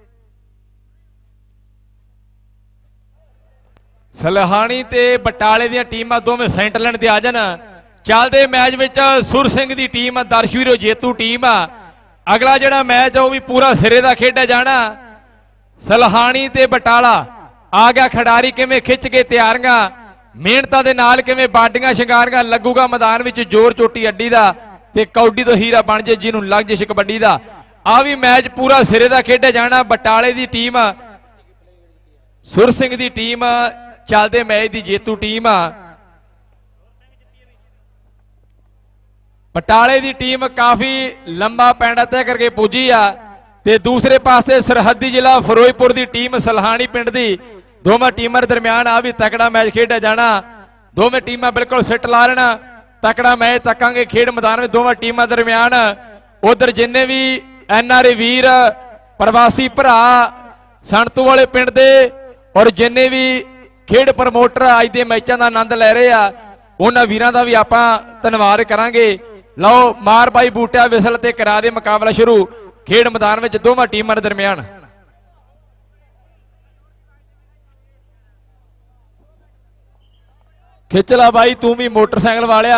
ਸਲਹਾਣੀ ਤੇ ਬਟਾਲੇ ਦੀਆਂ ਟੀਮਾਂ ਦੋਵੇਂ ਸੈਂਟਰਲੈਂਡ ਤੇ ਆ ਜਾਣ। ਚੱਲਦੇ ਮੈਚ ਵਿੱਚ ਸੁਰ ਸਿੰਘ ਦੀ ਟੀਮ ਦਰਸ਼ਵੀਰੋ ਜੇਤੂ ਟੀਮ ਆ। ਅਗਲਾ ਜਿਹੜਾ ਮੈਚ ਆ ਉਹ ਵੀ ਪੂਰਾ ਸਿਰੇ ਦਾ ਖੇਡਿਆ ਜਾਣਾ। ਸਲਹਾਣੀ ਤੇ ਬਟਾਲਾ ਆ ਗਿਆ ਖਿਡਾਰੀ, ਕਿਵੇਂ ਖਿੱਚ ਕੇ ਤਿਆਰੀਆਂ ਮਿਹਨਤਾਂ ਦੇ ਨਾਲ ਕਿਵੇਂ ਬਾਡੀਆਂ ਸ਼ਿੰਗਾਰੀਆਂ, ਲੱਗੂਗਾ ਮੈਦਾਨ ਵਿੱਚ ਜ਼ੋਰ ਚੋਟੀ ਅੱਡੀ ਦਾ ਤੇ ਕੌਡੀ ਤੋਂ ਹੀਰਾ ਬਣ ਜੇ ਜਿਹਨੂੰ ਲੱਗ ਜੇ ਕਬੱਡੀ ਦਾ। ਆ ਵੀ ਮੈਚ ਪੂਰਾ ਸਿਰੇ ਦਾ ਖੇਡਿਆ ਜਾਣਾ। ਬਟਾਲੇ ਦੀ ਟੀਮ ਸੁਰ ਸਿੰਘ ਦੀ ਟੀਮ ਚੱਲਦੇ ਮੈਚ ਦੀ ਜੇਤੂ ਟੀਮ ਆ। ਬਟਾਲੇ ਦੀ ਟੀਮ ਕਾਫੀ ਲੰਬਾ ਪੈਂਡਾ ਤੈਅ ਕਰਕੇ ਪੁੱਜੀ ਆ ਤੇ ਦੂਸਰੇ ਪਾਸੇ ਸਰਹੱਦੀ ਜ਼ਿਲ੍ਹਾ ਫਿਰੋਜ਼ਪੁਰ ਦੀ ਟੀਮ ਸਲਹਾਣੀ ਪਿੰਡ ਦੀ। ਦੋਵਾਂ ਟੀਮਾਂ ਦੇ ਦਰਮਿਆਨ ਆ ਵੀ ਤਕੜਾ ਮੈਚ ਖੇਡਿਆ ਜਾਣਾ। ਦੋਵੇਂ ਟੀਮਾਂ ਬਿਲਕੁਲ ਸਿੱਟ ਲਾ ਲੈਣਾ, ਤਕੜਾ ਮੈਚ ਤੱਕਾਂਗੇ ਖੇਡ ਮੈਦਾਨ ਵਿੱਚ ਦੋਵਾਂ ਟੀਮਾਂ ਦਰਮਿਆਨ। ਉਧਰ ਜਿੰਨੇ ਵੀ ਐਨ ਆਰ ਆਈ ਵੀਰ ਪ੍ਰਵਾਸੀ ਭਰਾ ਸੰਤੂ ਵਾਲੇ ਪਿੰਡ ਦੇ ਔਰ ਜਿੰਨੇ ਵੀ ਖੇਡ ਪ੍ਰਮੋਟਰ ਅੱਜ ਦੇ ਮੈਚਾਂ ਦਾ ਆਨੰਦ ਲੈ ਰਹੇ ਆ, ਉਹਨਾਂ ਵੀਰਾਂ ਦਾ ਵੀ ਆਪਾਂ ਧੰਨਵਾਦ ਕਰਾਂਗੇ। ਲਓ ਮਾਰ ਬਾਈ ਬੂਟਾ ਵਿਸਲ ਤੇ ਕਰਾ ਦੇ ਮੁਕਾਬਲਾ ਸ਼ੁਰੂ ਖੇਡ ਮੈਦਾਨ ਵਿੱਚ ਦੋਵਾਂ ਟੀਮਾਂ ਦੇ ਦਰਮਿਆਨ। ਖਿੱਚ ਲਾ ਬਾਈ ਤੂੰ ਵੀ ਮੋਟਰਸਾਈਕਲ ਵਾਲਿਆ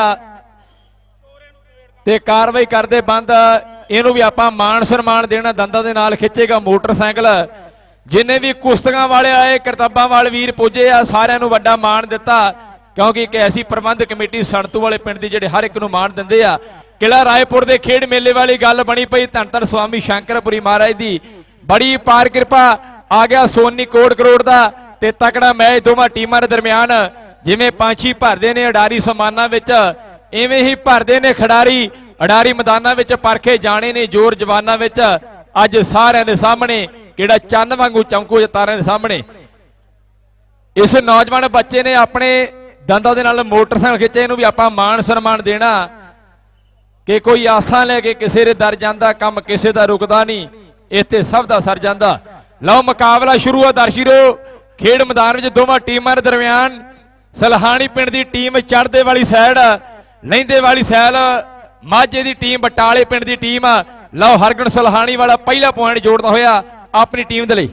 ਤੇ ਕਾਰਵਾਈ ਕਰਦੇ ਬੰਦ। ਇਹਨੂੰ ਵੀ ਆਪਾਂ ਮਾਣ ਸਨਮਾਨ ਦੇਣਾ, ਦੰਦਾਂ ਦੇ ਨਾਲ ਖਿੱਚੇਗਾ ਮੋਟਰਸਾਈਕਲ। ਜਿੰਨੇ ਵੀ ਕੁਸ਼ਤੀਆਂ ਵਾਲੇ ਆਏ, ਕਰਤੱਬਾਂ ਵਾਲੇ ਵੀਰ ਪੁੱਜੇ ਆ, ਸਾਰਿਆਂ ਨੂੰ ਵੱਡਾ ਮਾਣ ਦਿੱਤਾ, ਕਿਉਂਕਿ ਇੱਕ ਐਸੀ ਪ੍ਰਬੰਧ ਕਮੇਟੀ ਸੰਤੂ ਵਾਲੇ ਪਿੰਡ ਦੀ ਜਿਹੜੇ ਹਰ ਇੱਕ ਨੂੰ ਮਾਣ ਦਿੰਦੇ ਆ। ਕਿਲਾ ਰਾਏਪੁਰ ਦੇ ਖੇਡ ਮੇਲੇ ਵਾਲੀ ਗੱਲ ਬਣੀ ਪਈ। ਧੰਨ ਧੰਨ ਸਵਾਮੀ ਸ਼ੰਕਰਪੁਰੀ ਮਹਾਰਾਜ ਦੀ ਬੜੀ ਪਾਰ ਕਿਰਪਾ। ਆ ਗਿਆ ਸੋਨੀ ਕੋਟ ਕਰੋੜ ਦਾ ਤੇ ਤਕੜਾ ਮੈਚ ਦੋਵਾਂ ਟੀਮਾਂ ਦੇ ਦਰਮਿਆਨ। ਜਿਵੇਂ ਪੰਛੀ ਭਰਦੇ ਨੇ ਅਡਾਰੀ ਸਮਾਨਾਂ ਵਿੱਚ, ਇਵੇਂ ਹੀ ਭਰਦੇ ਨੇ ਖਿਡਾਰੀ ਅਡਾਰੀ ਮੈਦਾਨਾਂ ਵਿੱਚ, ਪਰਖੇ ਜਾਣੇ ਨੇ ਜ਼ੋਰ ਜਵਾਨਾਂ ਵਿੱਚ। ਅੱਜ ਸਾਰਿਆਂ ਦੇ ਸਾਹਮਣੇ ਕਿਹੜਾ ਚੰਨ ਵਾਂਗੂ ਚਮਕੂ ਤਾਰਿਆਂ ਦੇ ਸਾਹਮਣੇ ਇਸ ਨੌਜਵਾਨ ਬੱਚੇ ਨੇ ਆਪਣੇ ਦੰਦਾਂ ਦੇ ਨਾਲ ਮੋਟਰਸਾਈਕਲ ਖਿੱਚੇ। ਇਹਨੂੰ ਵੀ ਆਪਾਂ ਮਾਣ ਸਨਮਾਨ ਦੇਣਾ ਕਿ ਕੋਈ ਆਸਾਂ ਲੈ ਕੇ ਕਿਸੇ ਦੇ ਦਰ ਜਾਂਦਾ, ਕੰਮ ਕਿਸੇ ਦਾ ਰੁਕਦਾ ਨਹੀਂ, ਇੱਥੇ ਸਭ ਦਾ ਸਰ ਜਾਂਦਾ। ਲਓ ਮੁਕਾਬਲਾ ਸ਼ੁਰੂ ਆ ਦਰਸ਼ੀਰੋ ਖੇਡ ਮੈਦਾਨ ਵਿੱਚ ਦੋਵਾਂ ਟੀਮਾਂ ਦੇ ਦਰਮਿਆਨ। ਸਲਹਾਣੀ ਪਿੰਡ ਦੀ ਟੀਮ ਚੜ੍ਹਦੇ ਵਾਲੀ ਸਾਈਡ, ਲਹਿੰਦੇ ਵਾਲੀ ਸਾਈਡ ਮਾਝੇ ਦੀ ਟੀਮ, ਬਟਾਲੇ ਪਿੰਡ ਦੀ ਟੀਮ। ਲਓ ਹਰਗਣ ਸਲਹਾਣੀ ਵਾਲਾ ਪਹਿਲਾ ਪੁਆਇੰਟ ਜੋੜਦਾ ਹੋਇਆ ਆਪਣੀ ਟੀਮ ਦੇ ਲਈ।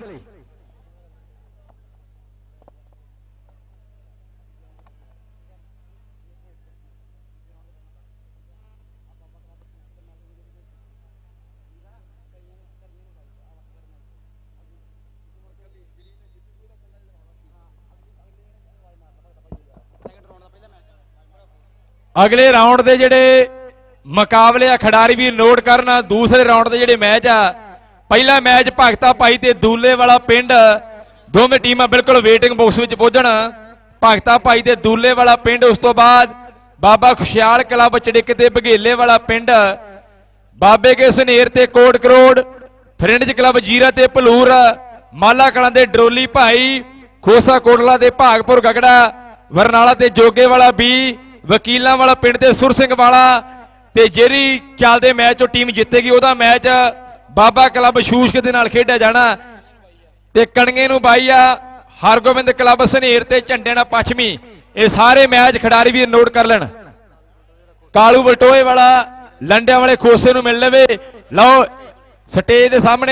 ਅਗਲੇ ਰਾਉਂਡ ਦੇ ਜਿਹੜੇ ਮੁਕਾਬਲੇ ਆ ਖਿਡਾਰੀ ਵੀ ਨੋਟ ਕਰਨਾ। ਦੂਸਰੇ ਰਾਉਂਡ ਦੇ ਜਿਹੜੇ ਮੈਚ ਆ, ਪਹਿਲਾ ਮੈਚ ਭਗਤਾ ਭਾਈ ਤੇ ਦੂਲੇ ਵਾਲਾ ਪਿੰਡ, ਦੋਵੇਂ ਟੀਮਾਂ ਬਿਲਕੁਲ ਵੇਟਿੰਗ ਬਾਕਸ ਵਿੱਚ ਪਹੁੰਚਣ। ਭਗਤਾ ਭਾਈ ਤੇ ਦੂਲੇ ਵਾਲਾ ਪਿੰਡ, ਉਸ ਤੋਂ ਬਾਅਦ ਬਾਬਾ ਖੁਸ਼ਿਆਲ ਕਲੱਬ ਚੜਿੱਕ ਤੇ ਬਘੇਲੇ ਵਾਲਾ ਪਿੰਡ, ਬਾਬੇ ਕੇ ਸਨੇਰ ਤੇ ਕੋਟ ਕਰੋੜ, ਫਰੈਂਡਜ ਕਲੱਬ ਜੀਰਾ ਤੇ ਭਲੂਰ, ਮਾਲਾ ਕਲਾਂ ਦੇ ਡਰੋਲੀ ਭਾਈ, ਖੋਸਾ ਕੋਟਲਾ ਤੇ ਭਾਗਪੁਰ ਗਗੜਾ, ਵਰਨਾਲਾ ਤੇ ਜੋਗੇ ਵਾਲਾ ਵੀ, ਵਕੀਲਾਂ ਵਾਲਾ ਪਿੰਡ ਤੇ ਸੁਰ ਸਿੰਘ ਵਾਲਾ। ਤੇ ਜਿਹੜੀ ਚੱਲਦੇ ਮੈਚ ਉਹ ਟੀਮ ਜਿੱਤੇਗੀ ਉਹਦਾ ਮੈਚ ਬਾਬਾ ਕਲੱਬ ਸ਼ੂਸ਼ਕ ਦੇ ਨਾਲ ਖੇਡਿਆ ਜਾਣਾ। ਤੇ ਕਣਗੇ ਨੂੰ ਬਾਈ ਆ ਹਰਗੋਬਿੰਦ ਕਲੱਬ ਸਨੇਰ ਤੇ ਝੰਡੇਣਾ ਪੱਛਮੀ। ਇਹ ਸਾਰੇ ਮੈਚ ਖਿਡਾਰੀ ਵੀ ਨੋਟ ਕਰ ਲੈਣ। ਕਾਲੂ ਬਲਟੋਏ ਵਾਲਾ ਲੰਡਿਆਂ ਵਾਲੇ ਖੋਸੇ ਨੂੰ ਮਿਲ ਲਵੇ। ਲਓ ਸਟੇਜ ਦੇ ਸਾਹਮਣੇ,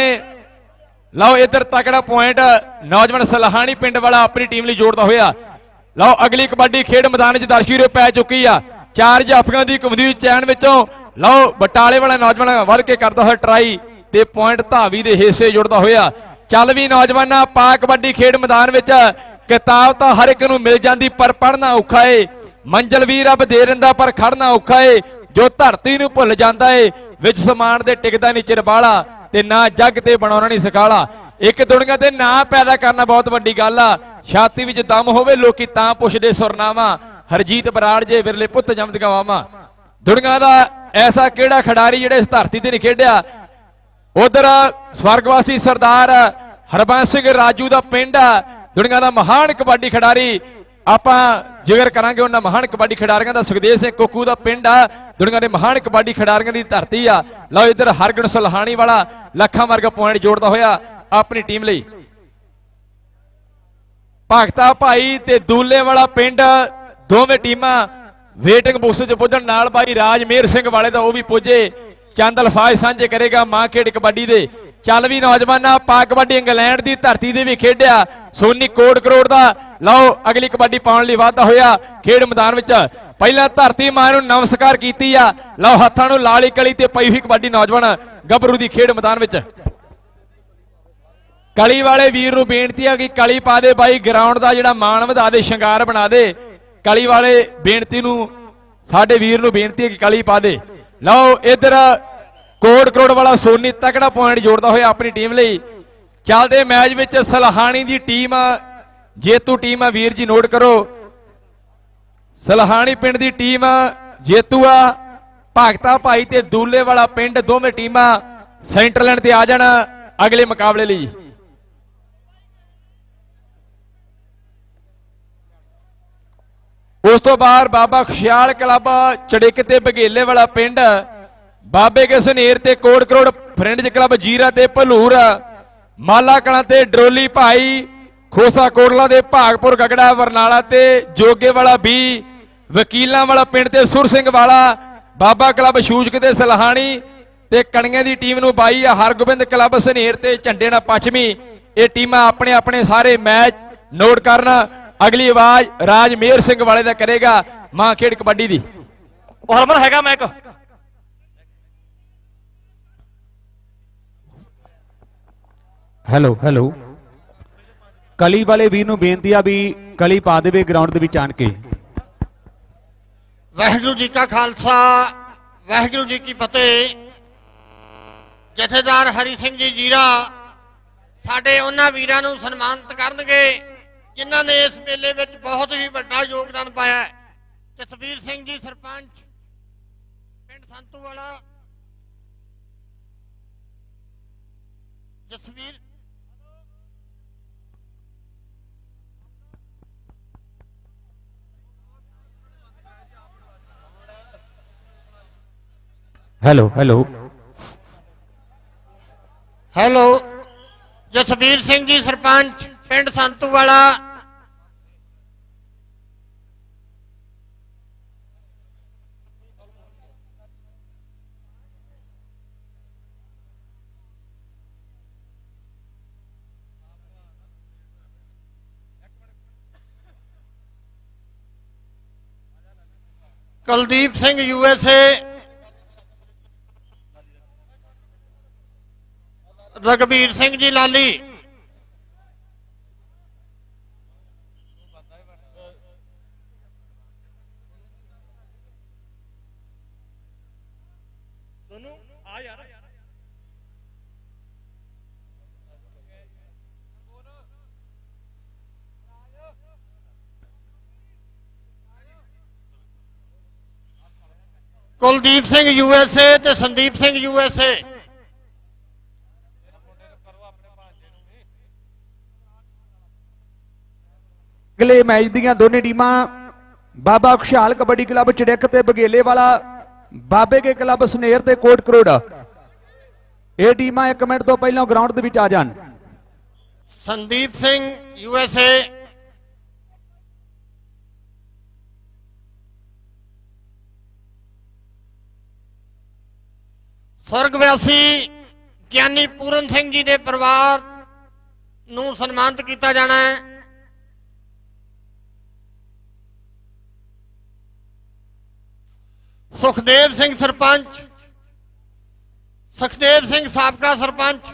ਲਓ ਇੱਧਰ ਤਕੜਾ ਪੁਆਇੰਟ ਨੌਜਵਾਨ ਸਲਹਾਣੀ ਪਿੰਡ ਵਾਲਾ ਆਪਣੀ ਟੀਮ ਲਈ ਜੋੜਦਾ ਹੋਇਆ। ਲਓ ਅਗਲੀ ਕਬੱਡੀ ਖੇਡ ਮੈਦਾਨ 'ਚ ਦਰਸ਼ੀਰੇ ਪੈ ਚੁੱਕੀ ਆ। ਚਾਰ ਜਾਫੀਆਂ ਦੀ ਕਮਦੀ ਚੈਨ ਵਿੱਚੋਂ ਲਓ ਬਟਾਲੇ ਵਾਲਾ ਨੌਜਵਾਨ ਵੱਧ ਕੇ ਕਰਦਾ ਹੋਇਆ ਟਰਾਈ ਤੇ ਪੁਆਇੰਟ ਧਾਵੀ ਦੇ ਹਿੱਸੇ ਜੁੜਦਾ ਹੋਇਆ। ਚੱਲ ਵੀ ਨੌਜਵਾਨਾਂ, ਪਾ ਕਬੱਡੀ ਖੇਡ ਮੈਦਾਨ ਵਿੱਚ। ਕਿਤਾਬ ਤਾਂ ਹਰ ਇੱਕ ਨੂੰ ਮਿਲ ਜਾਂਦੀ ਪਰ ਪੜ੍ਹਨਾ ਔਖਾ ਏ। ਮੰਜ਼ਲ ਵੀ ਰੱਬ ਦੇ ਦਿੰਦਾ ਪਰ ਖੜਨਾ ਔਖਾ ਏ। ਜੋ ਧਰਤੀ ਨੂੰ ਭੁੱਲ ਜਾਂਦਾ ਏ ਵਿੱਚ ਸਮਾਨ ਦੇ ਟਿਕਦਾ ਨਹੀਂ ਚਿਰਬਾਲਾ, ਤੇ ਨਾ ਜੱਗ ਤੇ ਬਣਾਉਣਾ ਨਹੀਂ ਸਿਖਾਲਾ। ਇੱਕ ਦੁਨੀਆ ਤੇ ਨਾਂ ਪੈਦਾ ਕਰਨਾ ਬਹੁਤ ਵੱਡੀ ਗੱਲ ਆ। ਛਾਤੀ ਵਿੱਚ ਦਮ ਹੋਵੇ ਲੋਕੀ ਤਾਂ ਪੁੱਛਦੇ ਸੁਰਨਾਵਾ, ਹਰਜੀਤ ਬਰਾੜ ਜੇ ਵਿਰਲੇ ਪੁੱਤ ਜਮਦ ਗਵਾਵਾਂ। ਦੁਨੀਆ ਦਾ ਐਸਾ ਕਿਹੜਾ ਖਿਡਾਰੀ ਜਿਹੜੇ ਇਸ ਧਰਤੀ ਤੇ ਨਹੀਂ ਖੇਡਿਆ। ਉਧਰ ਸਵਰਗਵਾਸੀ ਸਰਦਾਰ ਹਰਬੰਸ ਸਿੰਘ ਰਾਜੂ ਦਾ ਪਿੰਡ ਆ, ਦੁਨੀਆ ਦਾ ਮਹਾਨ ਕਬੱਡੀ ਖਿਡਾਰੀ। ਆਪਾਂ ਜ਼ਿਕਰ ਕਰਾਂਗੇ ਉਹਨਾਂ ਮਹਾਨ ਕਬੱਡੀ ਖਿਡਾਰੀਆਂ ਦਾ। ਸੁਖਦੇਵ ਸਿੰਘ ਕੁੱਕੂ ਦਾ ਪਿੰਡ ਆ, ਦੁਨੀਆ ਦੇ ਮਹਾਨ ਕਬੱਡੀ ਖਿਡਾਰੀਆਂ ਦੀ ਧਰਤੀ ਆ। ਲਓ ਇੱਧਰ ਹਰਗੁਣ ਸੁਲਹਾਣੀ ਵਾਲਾ ਲੱਖਾਂ ਵਰਗਾ ਪੁਆਇੰਟ ਜੋੜਦਾ ਹੋਇਆ ਆਪਣੀ ਟੀਮ ਲਈ। ਭਗਤਾ ਭਾਈ ਤੇ ਦੂਲੇ ਵਾਲਾ ਪਿੰਡ ਦੋਵੇਂ ਟੀਮਾਂ ਵੇਟਿੰਗ ਬਾਕਸ 'ਚ ਪੁੱਜਣ ਨਾਲ ਬਾਈ ਰਾਜਮੇਰ ਸਿੰਘ ਵਾਲੇ ਦਾ ਉਹ ਵੀ ਪੁੱਜੇ। ਚੰਦ ਅਲਫਾਜ਼ ਸਾਂਝੇ ਕਰੇਗਾ ਮਾਂ ਖੇਡ ਕਬੱਡੀ ਦੇ। ਚੱਲ ਵੀ ਨੌਜਵਾਨਾਂ, ਪਾ ਕਬੱਡੀ ਇੰਗਲੈਂਡ ਦੀ ਧਰਤੀ ਦੇ ਵੀ ਖੇਡਿਆ ਸੋਨੀ ਕੋਟ ਕਰੋੜ ਦਾ। ਲਓ ਅਗਲੀ ਕਬੱਡੀ ਪਾਉਣ ਲਈ ਵਾਧਾ ਹੋਇਆ ਖੇਡ ਮੈਦਾਨ ਵਿੱਚ। ਪਹਿਲਾਂ ਧਰਤੀ ਮਾਂ ਨੂੰ ਨਮਸਕਾਰ ਕੀਤੀ ਆ। ਲਓ ਹੱਥਾਂ ਨੂੰ ਲਾਲੀ ਕਲੀ ਤੇ ਪਈ ਹੋਈ ਕਬੱਡੀ ਨੌਜਵਾਨ ਗੱਭਰੂ ਦੀ ਖੇਡ ਮੈਦਾਨ ਵਿੱਚ। ਕਲੀ ਵਾਲੇ ਵੀਰ ਨੂੰ ਬੇਨਤੀ ਆ ਕਿ ਕਲੀ ਪਾ ਦੇ ਬਾਈ, ਗਰਾਊਂਡ ਦਾ ਜਿਹੜਾ ਮਾਣ ਵਧਾ ਦੇ, ਸ਼ਿੰਗਾਰ ਬਣਾ ਦੇ। ਕਲੀ ਵਾਲੇ ਬੇਨਤੀ ਨੂੰ, ਸਾਡੇ ਵੀਰ ਨੂੰ ਬੇਨਤੀ ਹੈ ਕਿ ਕਲੀ ਪਾ ਦੇ। ਲਓ ਇੱਧਰ ਕੋਟ ਕਰੋੜ ਵਾਲਾ ਸੋਨੀ ਤਕੜਾ ਪੁਆਇੰਟ ਜੋੜਦਾ ਹੋਇਆ ਆਪਣੀ ਟੀਮ ਲਈ। ਚੱਲਦੇ ਮੈਚ ਵਿੱਚ ਸਲਹਾਣੀ ਦੀ ਟੀਮ ਜੇਤੂ ਟੀਮ ਆ ਵੀਰ ਜੀ, ਨੋਟ ਕਰੋ। ਸਲਹਾਣੀ ਪਿੰਡ ਦੀ ਟੀਮ ਜੇਤੂ ਆ। ਭਗਤਾ ਭਾਈ ਤੇ ਦੂਲੇ ਵਾਲਾ ਪਿੰਡ ਦੋਵੇਂ ਟੀਮਾਂ ਸੈਂਟਰ ਲਾਈਨ ਤੇ ਆ ਜਾਣ ਅਗਲੇ ਮੁਕਾਬਲੇ ਲਈ। ਉਸ ਤੋਂ ਬਾਅਦ ਬਾਬਾ ਖੁਸ਼ਹਾਲ ਕਲੱਬ ਚੜਿੱਕ ਤੇ ਬਘੇਲੇ ਵਾਲਾ ਪਿੰਡ, ਬਾਬੇ ਕੇ ਸਨੇਰ ਤੇ ਕੋਟ ਕਰੋੜ ਫਰੈਂਡਜ਼ ਕਲੱਬ ਜੀਰਾ ਤੇ ਭਲੂਰ, ਮਾਲਾ ਕਲਾਂ ਤੇ ਡਰੋਲੀ ਭਾਈ, ਖੋਸਾ ਕੋਟਲਾ ਦੇ ਭਾਗਪੁਰ ਗਗੜਾ ਬਰਨਾਲਾ ਤੇ ਜੋਗੇ ਵਾਲਾ ਵੀ, ਵਕੀਲਾਂ ਵਾਲਾ ਪਿੰਡ ਤੇ ਸੁਰ ਸਿੰਘ ਵਾਲਾ, ਬਾਬਾ ਕਲੱਬ ਸ਼ੂਜਕ ਤੇ ਸਲਹਾਣੀ ਤੇ ਕਣੀਆਂ ਦੀ ਟੀਮ ਨੂੰ ਬਾਈ ਹਰਗੋਬਿੰਦ ਕਲੱਬ ਸਨੇਰ ਤੇ ਝੰਡੇ ਨਾਲ ਪੱਛਮੀ। ਇਹ ਟੀਮਾਂ ਆਪਣੇ ਆਪਣੇ ਸਾਰੇ ਮੈਚ ਨੋਟ ਕਰਨ। ਅਗਲੀ ਆਵਾਜ਼ ਰਾਜਮੇਰ ਸਿੰਘ ਵਾਲੇ ਦਾ ਕਰੇਗਾ ਮਾਂ ਖੇਡ ਕਬੱਡੀ ਦੀ। ਉਹ ਹਰਮਨ ਹੈਗਾ ਮੈਕ। ਹੈਲੋ ਹੈਲੋ ਕਲੀ ਵਾਲੇ ਵੀਰ ਨੂੰ ਬੇਨਤੀ ਆ ਵੀ ਕਲੀ ਪਾ ਦੇਵੇ ਗਰਾਊਂਡ ਦੇ ਵਿੱਚ ਆਣ ਕੇ। ਵਾਹਿਗੁਰੂ ਜੀ ਕਾ ਖਾਲਸਾ, ਵਾਹਿਗੁਰੂ ਜੀ ਕੀ ਫਤਿਹ। ਜਥੇਦਾਰ ਹਰੀ ਸਿੰਘ ਜੀ ਜੀਰਾ ਸਾਡੇ ਉਹਨਾਂ ਵੀਰਾਂ ਨੂੰ ਸਨਮਾਨਿਤ ਕਰਨਗੇ ਜਿਨ੍ਹਾਂ ਨੇ ਇਸ ਮੇਲੇ ਵਿੱਚ ਬਹੁਤ ਹੀ ਵੱਡਾ ਯੋਗਦਾਨ ਪਾਇਆ ਹੈ। ਜਸਵੀਰ ਸਿੰਘ ਜੀ ਸਰਪੰਚ ਪਿੰਡ Santu Wala, Jasvir hello hello hello Jasvir Singh ji sarpanch ਪਿੰਡ Santu Wala, Kuldeep Singh U S A, Raghbir Singh ji Lali, Kuldeep Singh U S A ਤੇ Sandeep Singh U S A. ਅਗਲੇ ਮੈਚ ਦੀਆਂ ਦੋਨੇ ਟੀਮਾਂ ਬਾਬਾ ਖੁਸ਼ਹਾਲ ਕਬੱਡੀ ਕਲੱਬ ਚੜਿੱਕ ਤੇ ਬਘੇਲੇ ਵਾਲਾ, ਬਾਬੇ ਕੇ ਕਲੱਬ ਸਨੇਰ ਤੇ ਕੋਟ ਕਰੋੜ। ਇਹ ਟੀਮਾਂ ਇੱਕ ਮਿੰਟ ਤੋਂ ਪਹਿਲਾਂ ਗਰਾਊਂਡ ਦੇ ਵਿੱਚ ਆ ਜਾਣ। Sandeep Singh U S A, ਸਵਰਗਵਾਸੀ ਗਿਆਨੀ ਪੂਰਨ ਸਿੰਘ ਜੀ ਦੇ ਪਰਿਵਾਰ ਨੂੰ ਸਨਮਾਨਿਤ ਕੀਤਾ ਜਾਣਾ ਹੈ। ਸੁਖਦੇਵ ਸਿੰਘ ਸਰਪੰਚ, ਸੁਖਦੇਵ ਸਿੰਘ ਸਾਬਕਾ ਸਰਪੰਚ,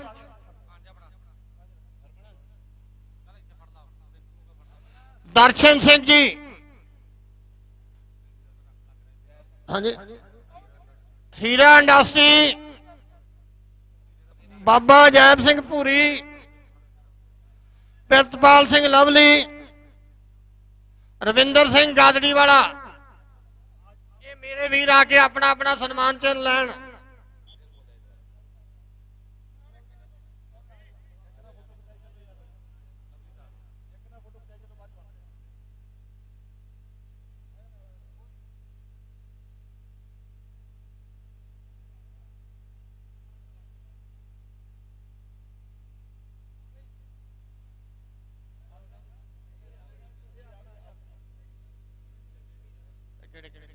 ਦਰਸ਼ਨ ਸਿੰਘ ਜੀ, ਹਾਂਜੀ, ਹੀਰਾ ਇੰਡਸਟਰੀ, ਬਾਬਾ ਜੈਬ ਸਿੰਘ ਭੂਰੀ, ਪ੍ਰਿਤਪਾਲ ਸਿੰਘ ਲਵਲੀ, ਰਵਿੰਦਰ ਸਿੰਘ ਗਾਦੜੀ ਵਾਲਾ। ਇਹ ਮੇਰੇ ਵੀਰ ਆ ਕੇ ਆਪਣਾ ਆਪਣਾ ਸਨਮਾਨ ਚਿੰਨ੍ਹ ਲੈਣ। ਕਿਹੜੇ ਕਿਹੜੇ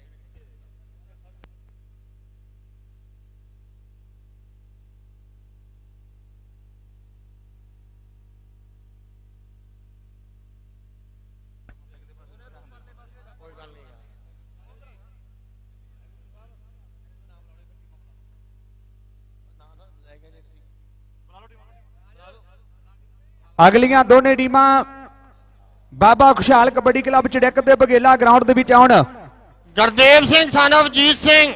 ਕੋਈ ਗੱਲ ਨਹੀਂ ਅਗਲੀਆਂ ਦੋਨੇ ਟੀਮਾਂ ਬਾਬਾ ਖੁਸ਼ਹਾਲ ਕਬੱਡੀ ਕਲੱਬ ਚੜਿੱਕ ਤੇ ਬਗੇਲਾ ਗਰਾਊਂਡ ਦੇ ਵਿੱਚ ਆਉਣ। Gurdev Singh son of Jeet Singh,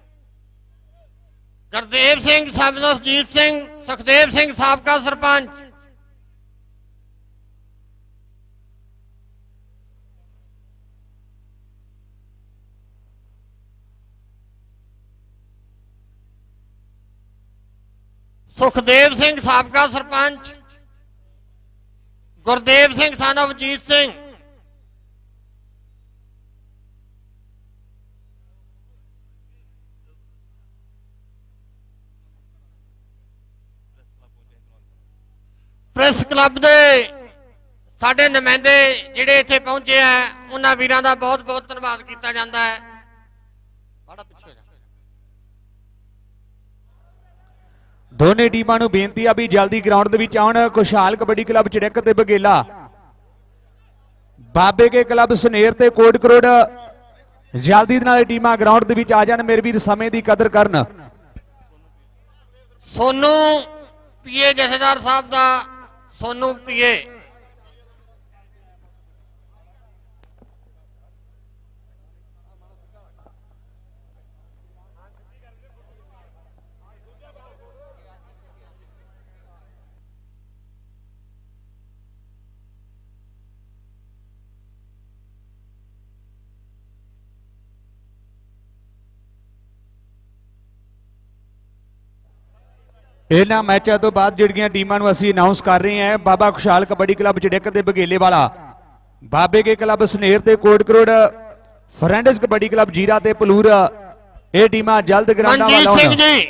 Gurdev Singh son of Jeet Singh, Sukhdev Singh ਸਾਬਕਾ ਸਰਪੰਚ। ਸੁਖਦੇਵ ਸਿੰਘ ਸਾਬਕਾ sarpanch, Gurdev Singh son of Jeet Singh. Press club ਦੇ ਸਾਡੇ ਨੁਮਾਇੰਦੇ ਜਿਹੜੇ ਇੱਥੇ ਪਹੁੰਚੇ ਆ, ਉਹਨਾਂ ਵੀਰਾਂ ਦਾ ਬਹੁਤ ਬਹੁਤ ਧੰਨਵਾਦ ਕੀਤਾ ਜਾਂਦਾ ਹੈ। ਬੜਾ ਪਿੱਛੇ ਜਾ। ਦੋਨੇ ਟੀਮਾਂ ਨੂੰ ਬੇਨਤੀ ਆ ਵੀ ਜਲਦੀ ਗਰਾਊਂਡ ਦੇ ਵਿੱਚ ਆਉਣ। ਖੁਸ਼ਹਾਲ ਕਬੱਡੀ ਕਲੱਬ ਚੜਿੱਕ ਤੇ ਬਗੇਲਾ, ਬਾਬੇ ਕੇ ਕਲੱਬ ਸਨੇਰ ਤੇ ਕੋਟ ਕਰੋੜ, ਜਲਦੀ ਦੇ ਨਾਲ ਟੀਮਾਂ ਗਰਾਊਂਡ ਦੇ ਵਿੱਚ ਆ ਜਾਣ। ਮੇਰੇ ਵੀਰ ਸਮੇਂ ਦੀ ਕਦਰ ਕਰਨ। ਸੋਨੂ ਪੀਏ ਜਥੇਦਾਰ ਸਾਹਿਬ ਦਾ, ਸੋਨੂ ਪੀਏ ਇਹਨਾਂ ਮੈਚਾਂ ਤੋਂ ਬਾਅਦ ਜਿਹੜੀਆਂ ਟੀਮਾਂ ਨੂੰ ਅਸੀਂ ਅਨਾਉਂਸ ਕਰ ਰਹੇ ਹਾਂ, ਬਾਬਾ ਖੁਸ਼ਹਾਲ ਕਬੱਡੀ ਕਲੱਬ ਚੜਿੱਕ ਤੇ ਬਗੇਲੇ ਵਾਲਾ, ਬਾਬੇ ਕੇ ਕਲੱਬ ਸਨੇਰ ਤੇ ਕੋਟ ਕਰੋੜ, ਫਰੈਂਡਸ ਕਬੱਡੀ ਕਲੱਬ ਜੀਰਾ ਤੇ ਪਲੂਰ, ਇਹ ਟੀਮਾਂ ਜਲਦ ਗਰਾਊਂਡਾਂ ਵੱਲ ਆਉਣ। ਮਨਜੀਤ ਸਿੰਘ ਜੀ,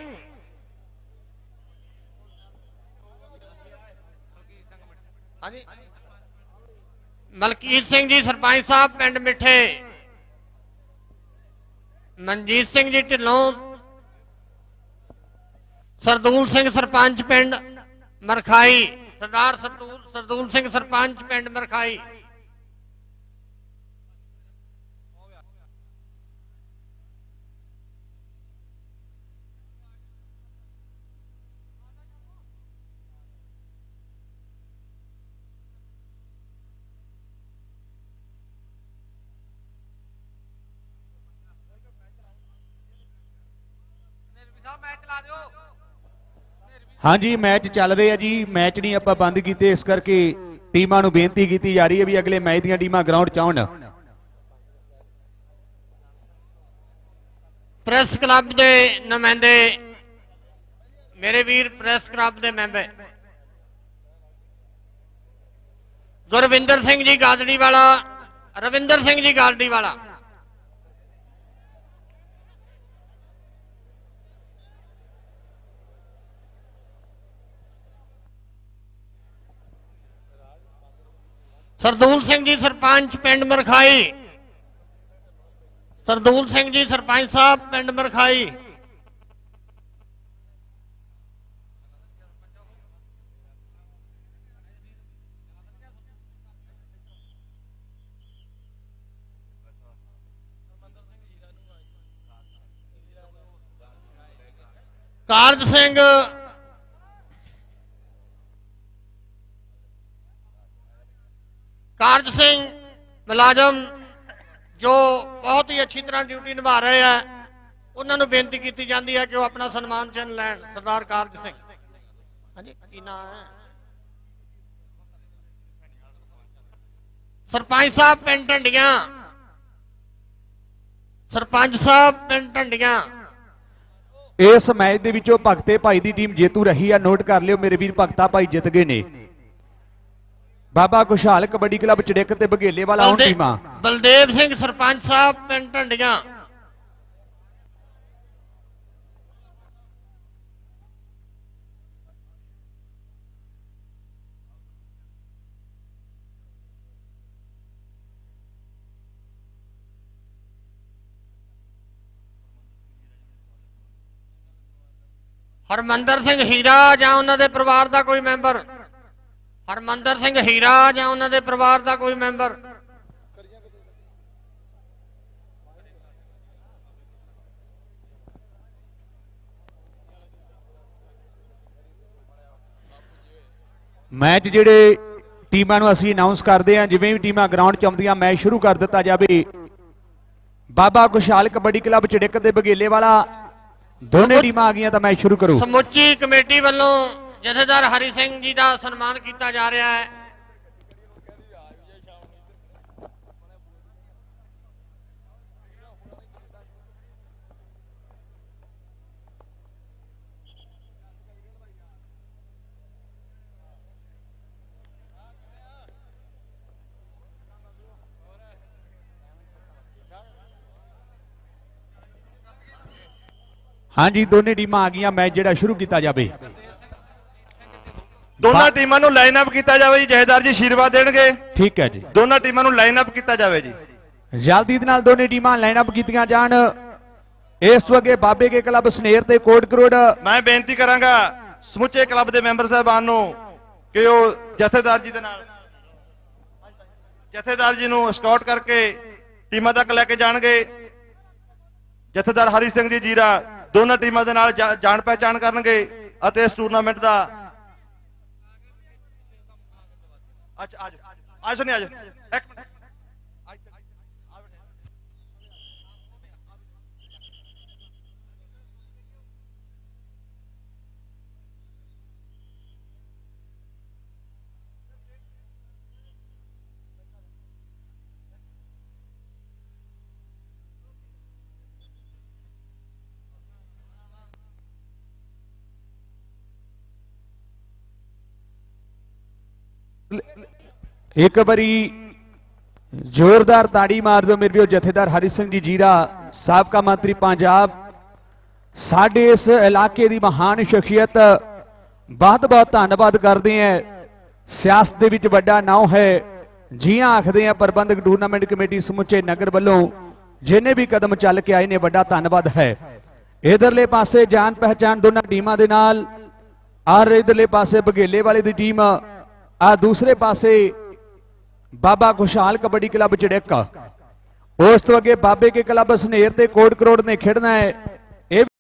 ਹਾਂਜੀ ਮਲਕੀਤ ਸਿੰਘ ਜੀ ਸਰਪੰਚ ਸਾਹਿਬ ਪਿੰਡ ਮਿੱਠੇ, ਮਨਜੀਤ ਸਿੰਘ ਜੀ ਢਿੱਲੋਂ, ਸਰਦੂਲ ਸਿੰਘ ਸਰਪੰਚ ਪਿੰਡ ਮਰਖਾਈ, ਸਰਦਾਰ ਸਰਦੂਲ ਸਰਦੂਲ ਸਿੰਘ ਸਰਪੰਚ ਪਿੰਡ ਮਰਖਾਈ। ਹਾਂਜੀ ਮੈਚ ਚੱਲ ਰਹੇ ਆ ਜੀ, ਮੈਚ ਨਹੀਂ ਆਪਾਂ ਬੰਦ ਕੀਤੇ, ਇਸ ਕਰਕੇ ਟੀਮਾਂ ਨੂੰ ਬੇਨਤੀ ਕੀਤੀ ਜਾ ਰਹੀ ਹੈ ਵੀ ਅਗਲੇ ਮੈਚ ਦੀਆਂ ਟੀਮਾਂ ਗਰਾਊਂਡ 'ਚ ਆਉਣ। ਪ੍ਰੈਸ ਕਲੱਬ ਦੇ ਨੁਮਾਇੰਦੇ, ਮੇਰੇ ਵੀਰ ਪ੍ਰੈਸ ਕਲੱਬ ਦੇ ਮੈਂਬਰ, ਗੁਰਵਿੰਦਰ ਸਿੰਘ ਜੀ ਗਾਦੜੀ ਵਾਲਾ, ਰਵਿੰਦਰ ਸਿੰਘ ਜੀ ਗਾਦੜੀ ਵਾਲਾ, ਸਰਦੂਲ ਸਿੰਘ ਜੀ ਸਰਪੰਚ ਪਿੰਡ ਮਰਖਾਈ, ਸਰਦੂਲ ਸਿੰਘ ਜੀ ਸਰਪੰਚ ਸਾਹਿਬ ਪਿੰਡ ਮਰਖਾਈ। ਕਾਰਜ ਸਿੰਘ ਕਾਰਜ ਸਿੰਘ ਮੁਲਾਜ਼ਮ ਜੋ ਬਹੁਤ ਹੀ ਅੱਛੀ ਤਰ੍ਹਾਂ ਡਿਊਟੀ ਨਿਭਾ ਰਹੇ ਆ, ਉਹਨਾਂ ਨੂੰ ਬੇਨਤੀ ਕੀਤੀ ਜਾਂਦੀ ਹੈ ਕਿ ਉਹ ਆਪਣਾ ਸਨਮਾਨ ਚਿੰਨ੍ਹ ਲੈਣ। ਸਰਦਾਰ ਕਾਰਜ ਸਿੰਘ, ਹਾਂਜੀ ਕੀ ਨਾਮ ਹੈ? ਸਰਪੰਚ ਸਾਹਿਬ ਪਿੰਡ ਢੰਡੀਆਂ, ਸਰਪੰਚ ਸਾਹਿਬ ਪਿੰਡ ਢੰਡੀਆਂ। ਇਸ ਮੈਚ ਦੇ ਵਿੱਚੋਂ ਭਗਤੇ ਭਾਈ ਦੀ ਟੀਮ ਜੇਤੂ ਰਹੀ ਆ, ਨੋਟ ਕਰ ਲਿਓ ਮੇਰੇ ਵੀਰ, ਭਗਤਾ ਭਾਈ ਜਿੱਤ ਗਏ ਨੇ। ਬਾਬਾ ਖੁਸ਼ਹਾਲ ਕਬੱਡੀ ਕਲੱਬ ਚੜਿੱਕ ਤੇ ਬਗੇਲੇ ਵਾਲਾ ਆਉਣ ਟੀਮਾਂ। ਬਲਦੇਵ ਸਿੰਘ ਸਰਪੰਚ ਸਾਹਿਬ ਪਿੰਡ ਢੰਡੀਆਂ, ਹਰਮੰਦਰ ਸਿੰਘ ਹੀਰਾ ਜਾਂ ਉਹਨਾਂ ਦੇ ਪਰਿਵਾਰ ਦਾ ਕੋਈ ਮੈਂਬਰ, ਹਰਮੰਦਰ ਸਿੰਘ ਹੀਰਾ ਜਾਂ ਉਹਨਾਂ ਦੇ ਪਰਿਵਾਰ ਦਾ ਕੋਈ ਮੈਂਬਰ। ਮੈਚ ਜਿਹੜੇ ਟੀਮਾਂ ਨੂੰ ਅਸੀਂ ਅਨਾਉਂਸ ਕਰਦੇ ਹਾਂ, ਜਿਵੇਂ ਵੀ ਟੀਮਾਂ ਗਰਾਊਂਡ 'ਚ ਆਉਂਦੀਆਂ ਮੈਚ ਸ਼ੁਰੂ ਕਰ ਦਿੱਤਾ ਜਾਵੇ। ਬਾਬਾ ਖੁਸ਼ਹਾਲ ਕਬੱਡੀ ਕਲੱਬ ਚੜਿੱਕ ਤੇ ਬਗੇਲੇ ਵਾਲਾ ਦੋਨੇ ਟੀਮਾਂ ਆ ਗਈਆਂ ਤਾਂ ਮੈਚ ਸ਼ੁਰੂ ਕਰੋ। ਸਮੁੱਚੀ ਕਮੇਟੀ ਵੱਲੋਂ ਜਥੇਦਾਰ ਹਰੀ ਸਿੰਘ ਜੀ ਦਾ ਸਨਮਾਨ ਕੀਤਾ ਜਾ ਰਿਹਾ ਹੈ। ਹਾਂਜੀ ਦੋਨੇ ਟੀਮਾਂ ਆ ਗਈਆਂ, ਮੈਚ ਜਿਹੜਾ ਸ਼ੁਰੂ ਕੀਤਾ ਜਾਵੇ। ਦੋਨਾਂ ਟੀਮਾਂ ਨੂੰ ਲਾਈਨ ਅਪ ਕੀਤਾ ਜਾਵੇ ਜੀ, ਜਥੇਦਾਰ ਜੀ ਆਸ਼ੀਰਵਾਦ ਦੇਣਗੇ। ਠੀਕ ਹੈ ਜੀ, ਦੋਨਾਂ ਟੀਮਾਂ ਨੂੰ ਲਾਈਨ ਅਪ ਕੀਤਾ ਜਾਵੇ ਜੀ। ਜਲਦੀ ਦੇ ਨਾਲ ਦੋਨੇ ਟੀਮਾਂ ਲਾਈਨ ਅਪ ਕੀਤੀਆਂ ਜਾਣ। ਇਸ ਤੋਂ ਅੱਗੇ ਬਾਬੇ ਕੇ ਕਲੱਬ ਸਨੇਰ ਤੇ ਕੋਟ ਕਰੋੜ। ਮੈਂ ਬੇਨਤੀ ਕਰਾਂਗਾ ਸਮੁੱਚੇ ਕਲੱਬ ਦੇ ਮੈਂਬਰ ਸਾਹਿਬਾਨ ਨੂੰ ਕਿ ਉਹ ਜਥੇਦਾਰ ਜੀ ਦੇ ਨਾਲ ਜਥੇਦਾਰ ਜੀ ਨੂੰ ਸਕਾਊਟ ਕਰਕੇ ਟੀਮਾਂ ਤੱਕ ਲੈ ਕੇ ਜਾਣਗੇ। ਜਥੇਦਾਰ ਹਰੀ ਸਿੰਘ ਜੀ ਜੀਰਾ ਦੋਨਾਂ ਟੀਮਾਂ ਦੇ ਨਾਲ ਜਾਣ ਪਹਿਚਾਣ ਕਰਨਗੇ ਅਤੇ ਇਸ ਟੂਰਨਾਮੈਂਟ ਦਾ ਅੱਛਾ ਆਜੋ ਆਜੋ ਨਹੀਂ ਆਜੋ ਇੱਕ ਮਿੰਟ ਇੱਕ ਵਾਰੀ ਜ਼ੋਰਦਾਰ ਤਾੜੀ ਮਾਰ ਦਿਓ ਮੇਰੇ ਵੀਰੋ। ਜਥੇਦਾਰ ਹਰੀ ਸਿੰਘ ਜੀ ਜੀਰਾ ਸਾਬਕਾ ਮੰਤਰੀ ਪੰਜਾਬ, ਸਾਡੇ ਇਸ ਇਲਾਕੇ ਦੀ ਮਹਾਨ ਸ਼ਖਸੀਅਤ, ਬਹੁਤ ਬਹੁਤ ਧੰਨਵਾਦ ਕਰਦੇ ਹਾਂ। ਸਿਆਸਤ ਦੇ ਵਿੱਚ ਵੱਡਾ ਨਾਮ ਹੈ, ਜੀਆਂ ਆਖਦੇ ਆ ਪ੍ਰਬੰਧਕ ਟੂਰਨਾਮੈਂਟ ਕਮੇਟੀ ਸਮੁੱਚੇ ਨਗਰ ਵੱਲੋਂ ਜਿੰਨੇ ਵੀ ਕਦਮ ਚੱਲ ਕੇ ਆਏ ਨੇ, ਵੱਡਾ ਧੰਨਵਾਦ ਹੈ। ਇਧਰਲੇ ਪਾਸੇ ਜਾਣ ਪਹਿਚਾਣ ਦੋਨਾਂ ਟੀਮਾਂ ਦੇ ਨਾਲ, ਔਰ ਇਧਰਲੇ ਪਾਸੇ ਬਗੇਲੇ ਵਾਲੇ ਦੀ ਟੀਮ, ਆ ਦੂਸਰੇ ਪਾਸੇ ਬਾਬਾ ਖੁਸ਼ਹਾਲ ਕਬੱਡੀ ਕਲੱਬ ਚੜਿੱਕ। ਉਸ ਤੋਂ ਅੱਗੇ ਬਾਬੇ ਕੇ ਕਲੱਬ ਸਨੇਰ ਤੇ ਕੋਟ ਕਰੋੜ ਨੇ ਖੇਡਣਾ ਹੈ।